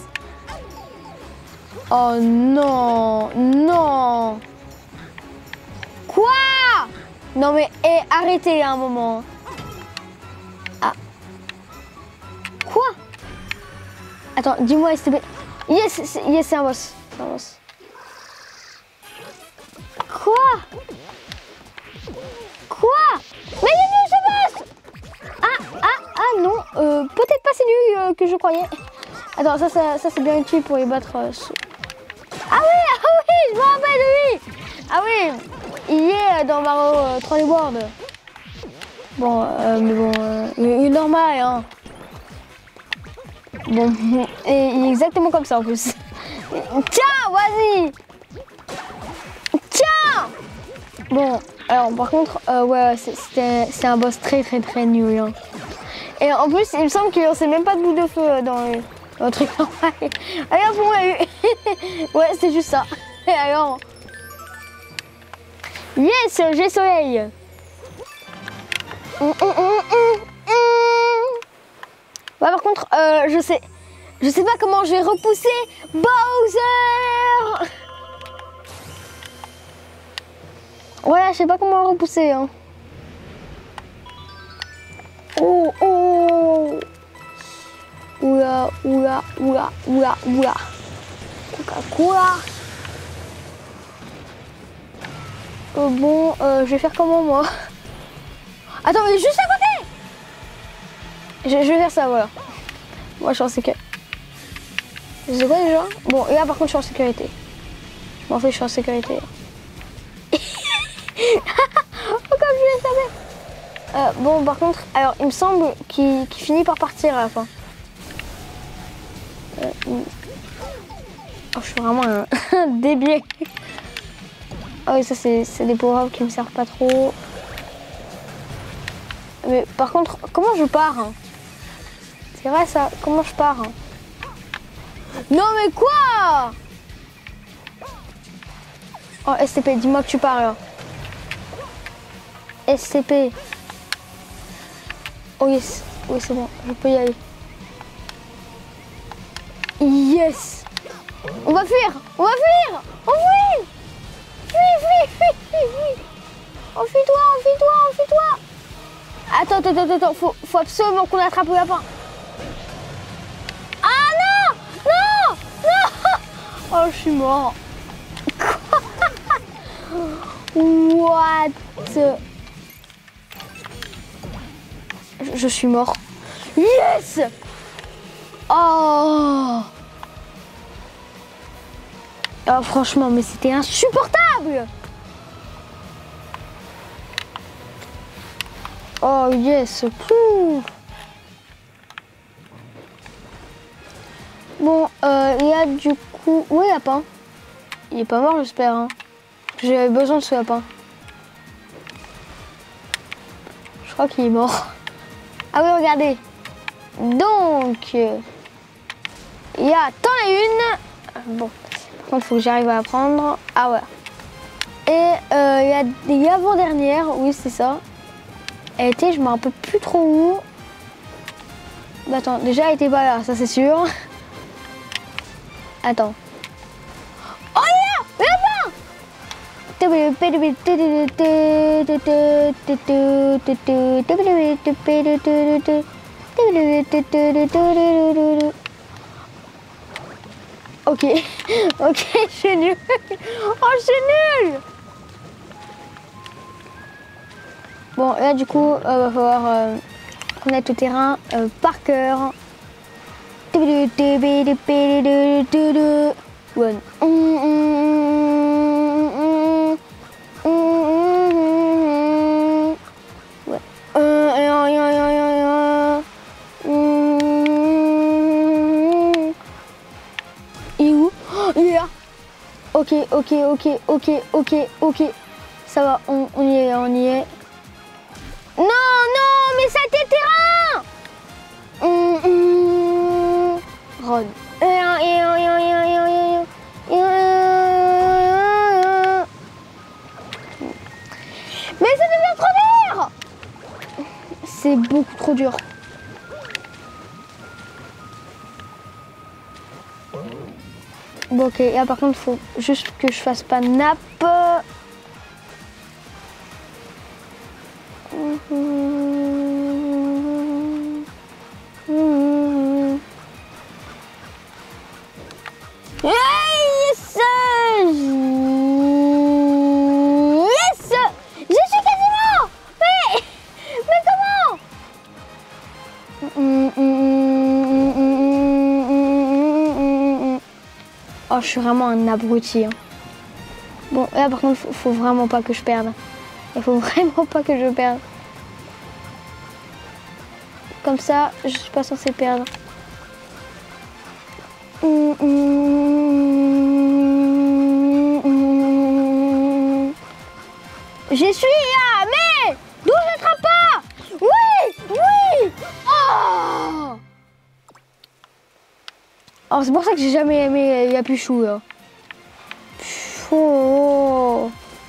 Oh non, non. Quoi? Non mais, arrêtez un moment. Ah. Quoi? Attends, dis-moi STB. Yes, c'est un boss. C'est un boss. Quoi? Quoi? Mais il est nul ce boss! Ah non, peut-être pas si nul que je croyais. Attends, ça c'est bien utile pour les battre. Ah oui, je me rappelle de lui. Ah oui, il est dans Mario 3D World. Bon, mais bon, il est normal, hein. Bon, et il est exactement comme ça en plus. Tiens, vas-y. Tiens. Bon, alors par contre, ouais, c'est un boss très nul. Hein. Et en plus, il me semble qu'on sait même pas de bout de feu dans le truc normal. Alors, on l'a eu. Ouais, c'est juste ça. Et alors? Yes, j'ai soleil. Ouais, par contre, je sais pas comment je vais repousser Bowser. Voilà, je sais pas comment le repousser. Hein. Oh, oh. Oula. Coca-Cola. Bon, je vais faire comment, moi? Attends, mais juste à côté. Je vais faire ça, voilà. Moi, je suis en sécurité. C'est quoi déjà? Bon, et là, par contre, je suis en sécurité. Je m'en fais, je suis en sécurité. Oh, comme je le savais. Bon, par contre, alors, il me semble qu'il finit par partir à la fin. Oh, je suis vraiment un débile. Ah oui, ça, c'est des power-ups qui me servent pas trop. Mais par contre, comment je pars hein? C'est vrai ça, comment je pars hein? Non mais quoi? Oh SCP, dis-moi que tu pars là. SCP. Oh yes, oui c'est bon, je peux y aller. Yes. On va fuir. On fuit. Fuis. Enfuis-toi. Attends, faut absolument qu'on attrape le lapin. Ah non. Oh, je suis mort. What? Je suis mort. Yes. Oh. Oh, franchement, mais c'était insupportable. Oh yes. Pouf. Bon, il y a du coup... Où est lapin? Il est pas mort, j'espère. Hein. J'avais besoin de ce lapin. Je crois qu'il est mort. Ah oui, regardez. Donc, il y a tant et une. Bon, par contre, il faut que j'arrive à la prendre. Ah ouais. Et il y a des avant-dernières. Oui, c'est ça. Elle était, je me rappelle plus trop où. Bah attends, déjà elle était pas là, ça c'est sûr. Attends. Oh yeah, là-bas. Ok, ok, je suis nulle. Oh, je suis nulle. Bon, là du coup, va falloir connaître le terrain par cœur. One. Il est où? Oh, il est là. Ok, ok, ok, ok, ok, ok. Ça va, on y est, on y est. Non, non, mais ça a été terrain. Run. Mais ça devient trop dur. C'est beaucoup trop dur. Bon ok, là par contre faut juste que je fasse pas nappe. Yes! Yes! Je suis quasiment! Mais comment? Oh, je suis vraiment un abruti. Hein. Bon, là par contre, faut vraiment pas que je perde. Il faut vraiment pas que je perde. Comme ça, je suis pas censée perdre. J'y suis là, mais d'où je n'attrape pas? Oui, oui. Oh, oh c'est pour ça que j'ai jamais aimé Yapuchou. Là. Oh.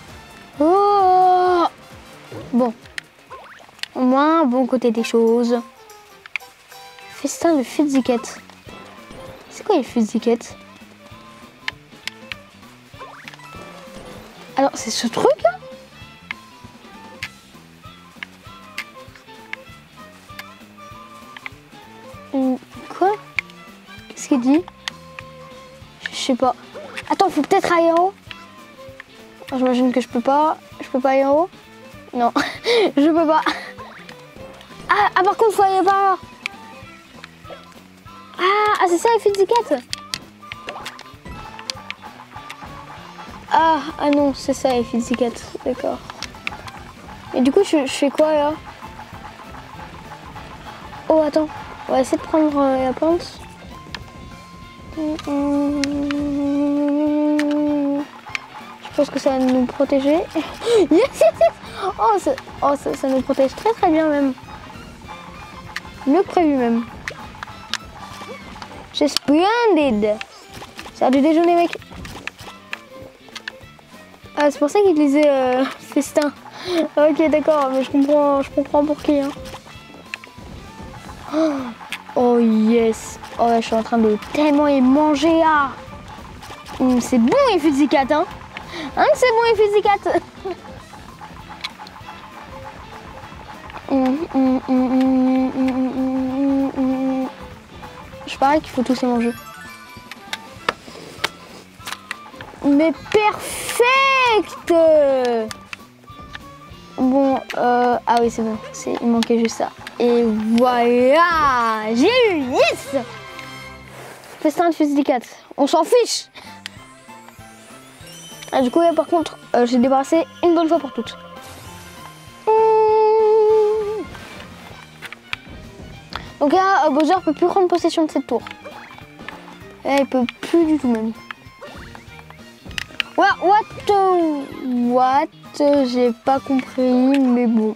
Oh. Bon, au moins bon côté des choses. Festin de Fuzzy-Cat. C'est quoi les Fuzzy-Cat? Alors c'est ce truc là? Quoi? Qu'est-ce qu'il dit? Je sais pas. Attends, faut peut-être aller en haut. J'imagine que je peux pas. Je peux pas aller en haut? Non, je peux pas. Ah, par contre, faut aller par là. Ah, c'est ça les Fuzzy-Cat. Ah non, c'est ça les Fuzzy-Cat. D'accord. Et du coup, je fais quoi là? Oh, attends. On va essayer de prendre la plante. Je pense que ça va nous protéger. Yes, yes, yes. Oh, ça nous protège très très bien même. Mieux que prévu même. C'est splendide. Ça a du déjeuner mec. Ah, c'est pour ça qu'il disait festin. Ok, d'accord, mais je comprends pour qui. Hein. Oh yes. Oh là, je suis en train de tellement y manger là. C'est bon les Fuzzy-Cat, hein. Hein, c'est bon les Fuzzy-Cat. Je parie qu'il faut tous les manger. Mais perfect. Bon, ah oui c'est bon, il manquait juste ça. Et voilà, j'ai eu, yes. festin de fusil 4. On s'en fiche. Ah, du coup, là, par contre, j'ai débarrassé une bonne fois pour toutes. Donc là, Bowser peut plus prendre possession de cette tour. Là, il peut plus du tout même. Ouais, what? J'ai pas compris, mais bon.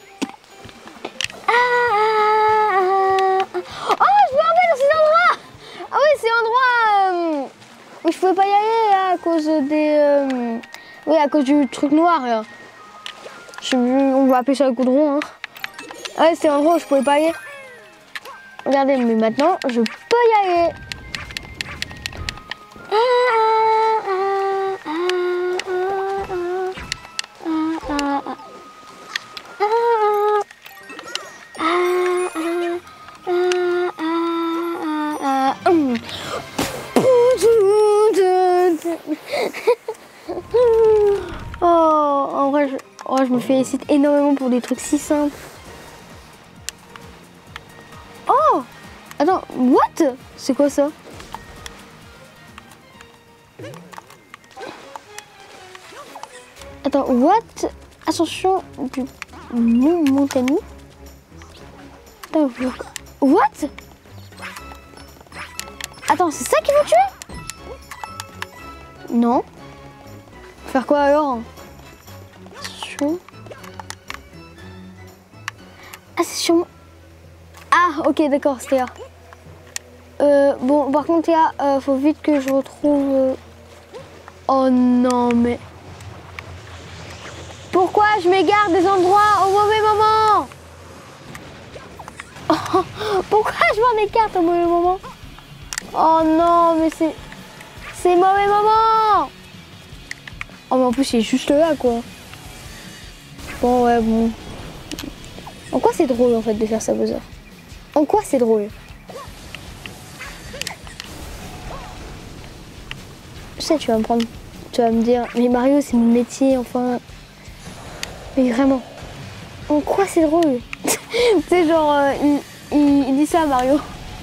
Oh, je me rappelle dans ces endroits. Ah oui, c'est l'endroit où je pouvais pas y aller là, à cause des... oui, à cause du truc noir là. Je sais plus, on va appeler ça le goudron. Hein. Ouais, c'est l'endroit où je pouvais pas y aller. Regardez, mais maintenant, je peux y aller. Oh, en vrai, je me félicite énormément pour des trucs si simples. Oh, attends, what? C'est quoi ça? Attends, what? Ascension du mont Montagny. Attends, what? Attends, c'est ça qu'il faut tuer? Non. Faire quoi alors? Ascension. Ah, c'est sur... Ah, ok, d'accord, c'était là. Bon, par contre, là, faut vite que je retrouve... Oh non, mais... Pourquoi je m'égare des endroits au mauvais moment? Pourquoi je m'en écarte au mauvais moment? Oh non, mais c'est mauvais moment. Oh, mais en plus, il est juste là, quoi. Bon, ouais, bon. En quoi c'est drôle, en fait, de faire ça, Bowser? En quoi c'est drôle? Je sais, tu vas me prendre... Tu vas me dire, mais Mario, c'est mon métier, enfin... Mais vraiment, en quoi c'est drôle? Tu sais, genre, il dit ça à Mario.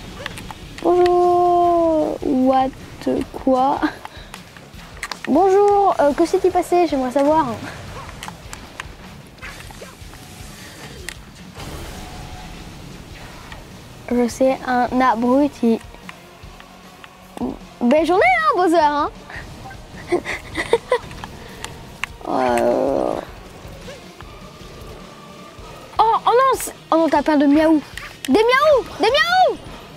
Bonjour, what, quoi? Bonjour, que s'est-il passé? J'aimerais savoir. Je sais, un abruti. Belle journée, hein, Bowser, hein? Oh non, t'as plein de miaou. Des miaou! Des miaou!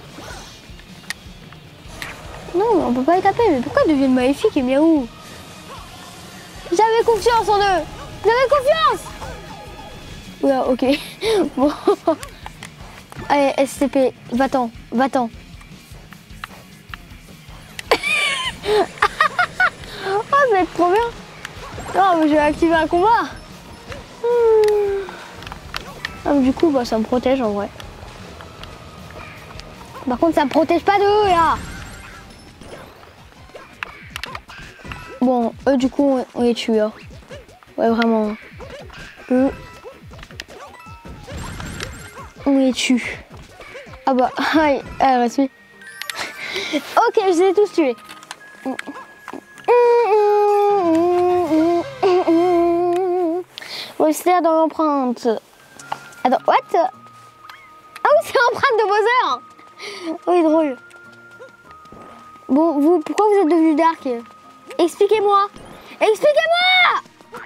Non, mais on peut pas les taper. Mais pourquoi ils deviennent maléfiques et miaou? J'avais confiance en eux. J'avais confiance. Oula, ok. Bon. Allez, SCP, va-t'en, va-t'en. Oh, ça va être trop bien. Non, mais je vais activer un combat. Ah, du coup, bah, ça me protège en vrai. Par contre, ça me protège pas d'eux là. Bon, eux, du coup, on les tue. Hein. Ouais, vraiment. Eux, on les tue. Ah bah, allez, reste. Ok, je les ai tous tués. Mystère dans l'empreinte. Attends, what? Ah oui, c'est l'empreinte de Bowser. Oui, drôle. Bon, vous, pourquoi vous êtes devenu dark? Expliquez-moi. Expliquez-moi.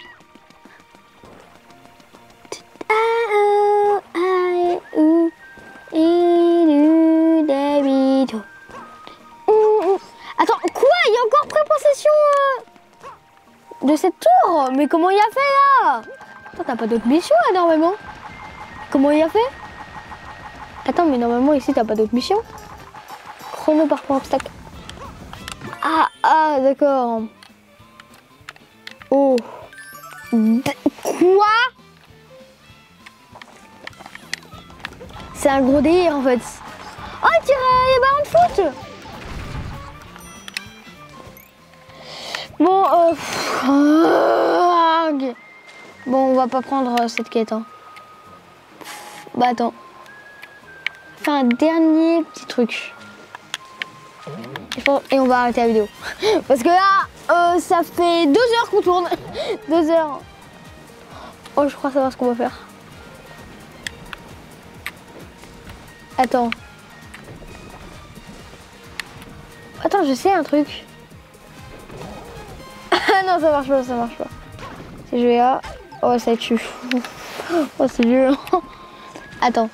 Attends, quoi? Il y a encore pré-possession de cette tour? Mais comment il a fait là? T'as pas d'autres missions là normalement? Comment il a fait? Attends, mais normalement ici t'as pas d'autres missions? Chrono parcours obstacle. Ah, d'accord. Oh. Quoi? C'est un gros délire en fait. Oh, il tire les ballons de foot. Bon, ok. Bon, on va pas prendre cette quête. Hein. Bah attends. Faire un dernier petit truc. Et on va arrêter la vidéo. Parce que là, ça fait 2 heures qu'on tourne. 2 heures. Oh, je crois savoir ce qu'on va faire. Attends. Attends, je sais un truc. Ah non, ça marche pas, ça marche pas. Si je vais là... Oh, ça tue. Oh, c'est violent. Attends.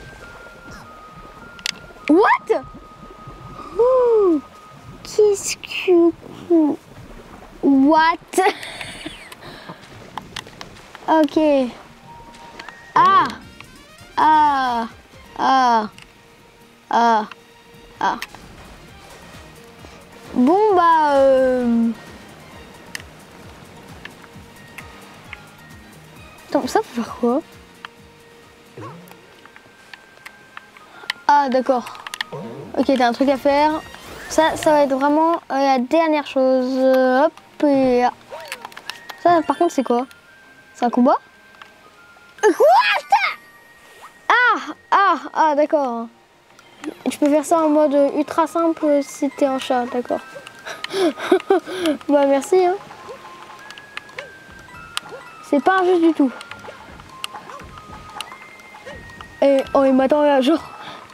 What? Ouh. Qu'est-ce que... What? Ok. Ah. Ah. Ah. Ah. Ah. Bon, bah... Attends, ça faut faire quoi? Ah, d'accord. Ok, t'as un truc à faire. Ça va être vraiment la dernière chose. Hop, et là. Ça, par contre, c'est quoi? C'est un combat? Ah, d'accord. Tu peux faire ça en mode ultra simple si t'es un chat, d'accord. Bah, merci, hein. C'est pas injuste du tout. Et oh, il m'attend là, genre.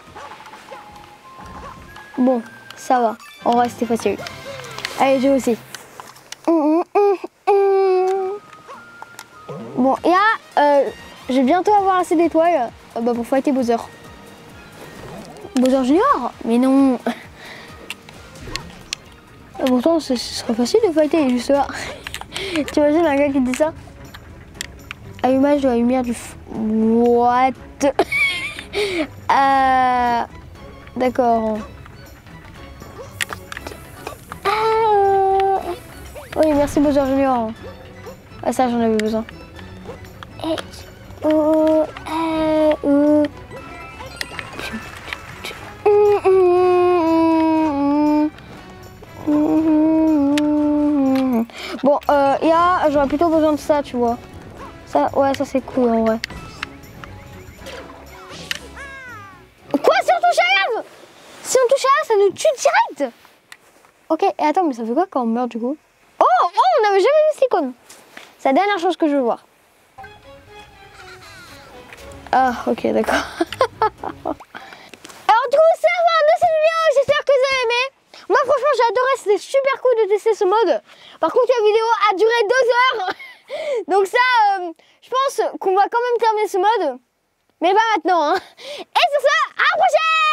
Bon, ça va. En vrai, c'était facile. Allez, j'ai aussi. Bon, et là, je vais bientôt avoir assez d'étoiles pour fighter Bowser. Bowser Junior? Mais non. Pourtant, ce serait facile de fighter, il est juste là. Tu imagines un gars qui dit ça? Allumage de la lumière du... What? D'accord. Oui, merci Bowser Junior. Ah, ça, j'en avais besoin. Bon, j'aurais plutôt besoin de ça, tu vois. Ça, ouais, ça c'est cool en vrai. Quoi, si on touche à lave? Si on touche à lave, ça nous tue direct. Ok, et attends, mais ça fait quoi quand on meurt du coup? Oh, on n'avait jamais vu cette icône. C'est la dernière chose que je veux voir. Ah, ok, d'accord. Alors du coup, c'est la fin de cette vidéo. J'espère que vous avez aimé. Moi, franchement, j'ai adoré. C'était super cool de tester ce mode. Par contre, la vidéo a duré 2 heures. Donc ça, je pense qu'on va quand même terminer ce mode. Mais pas maintenant, hein. Et sur ça, à la prochaine!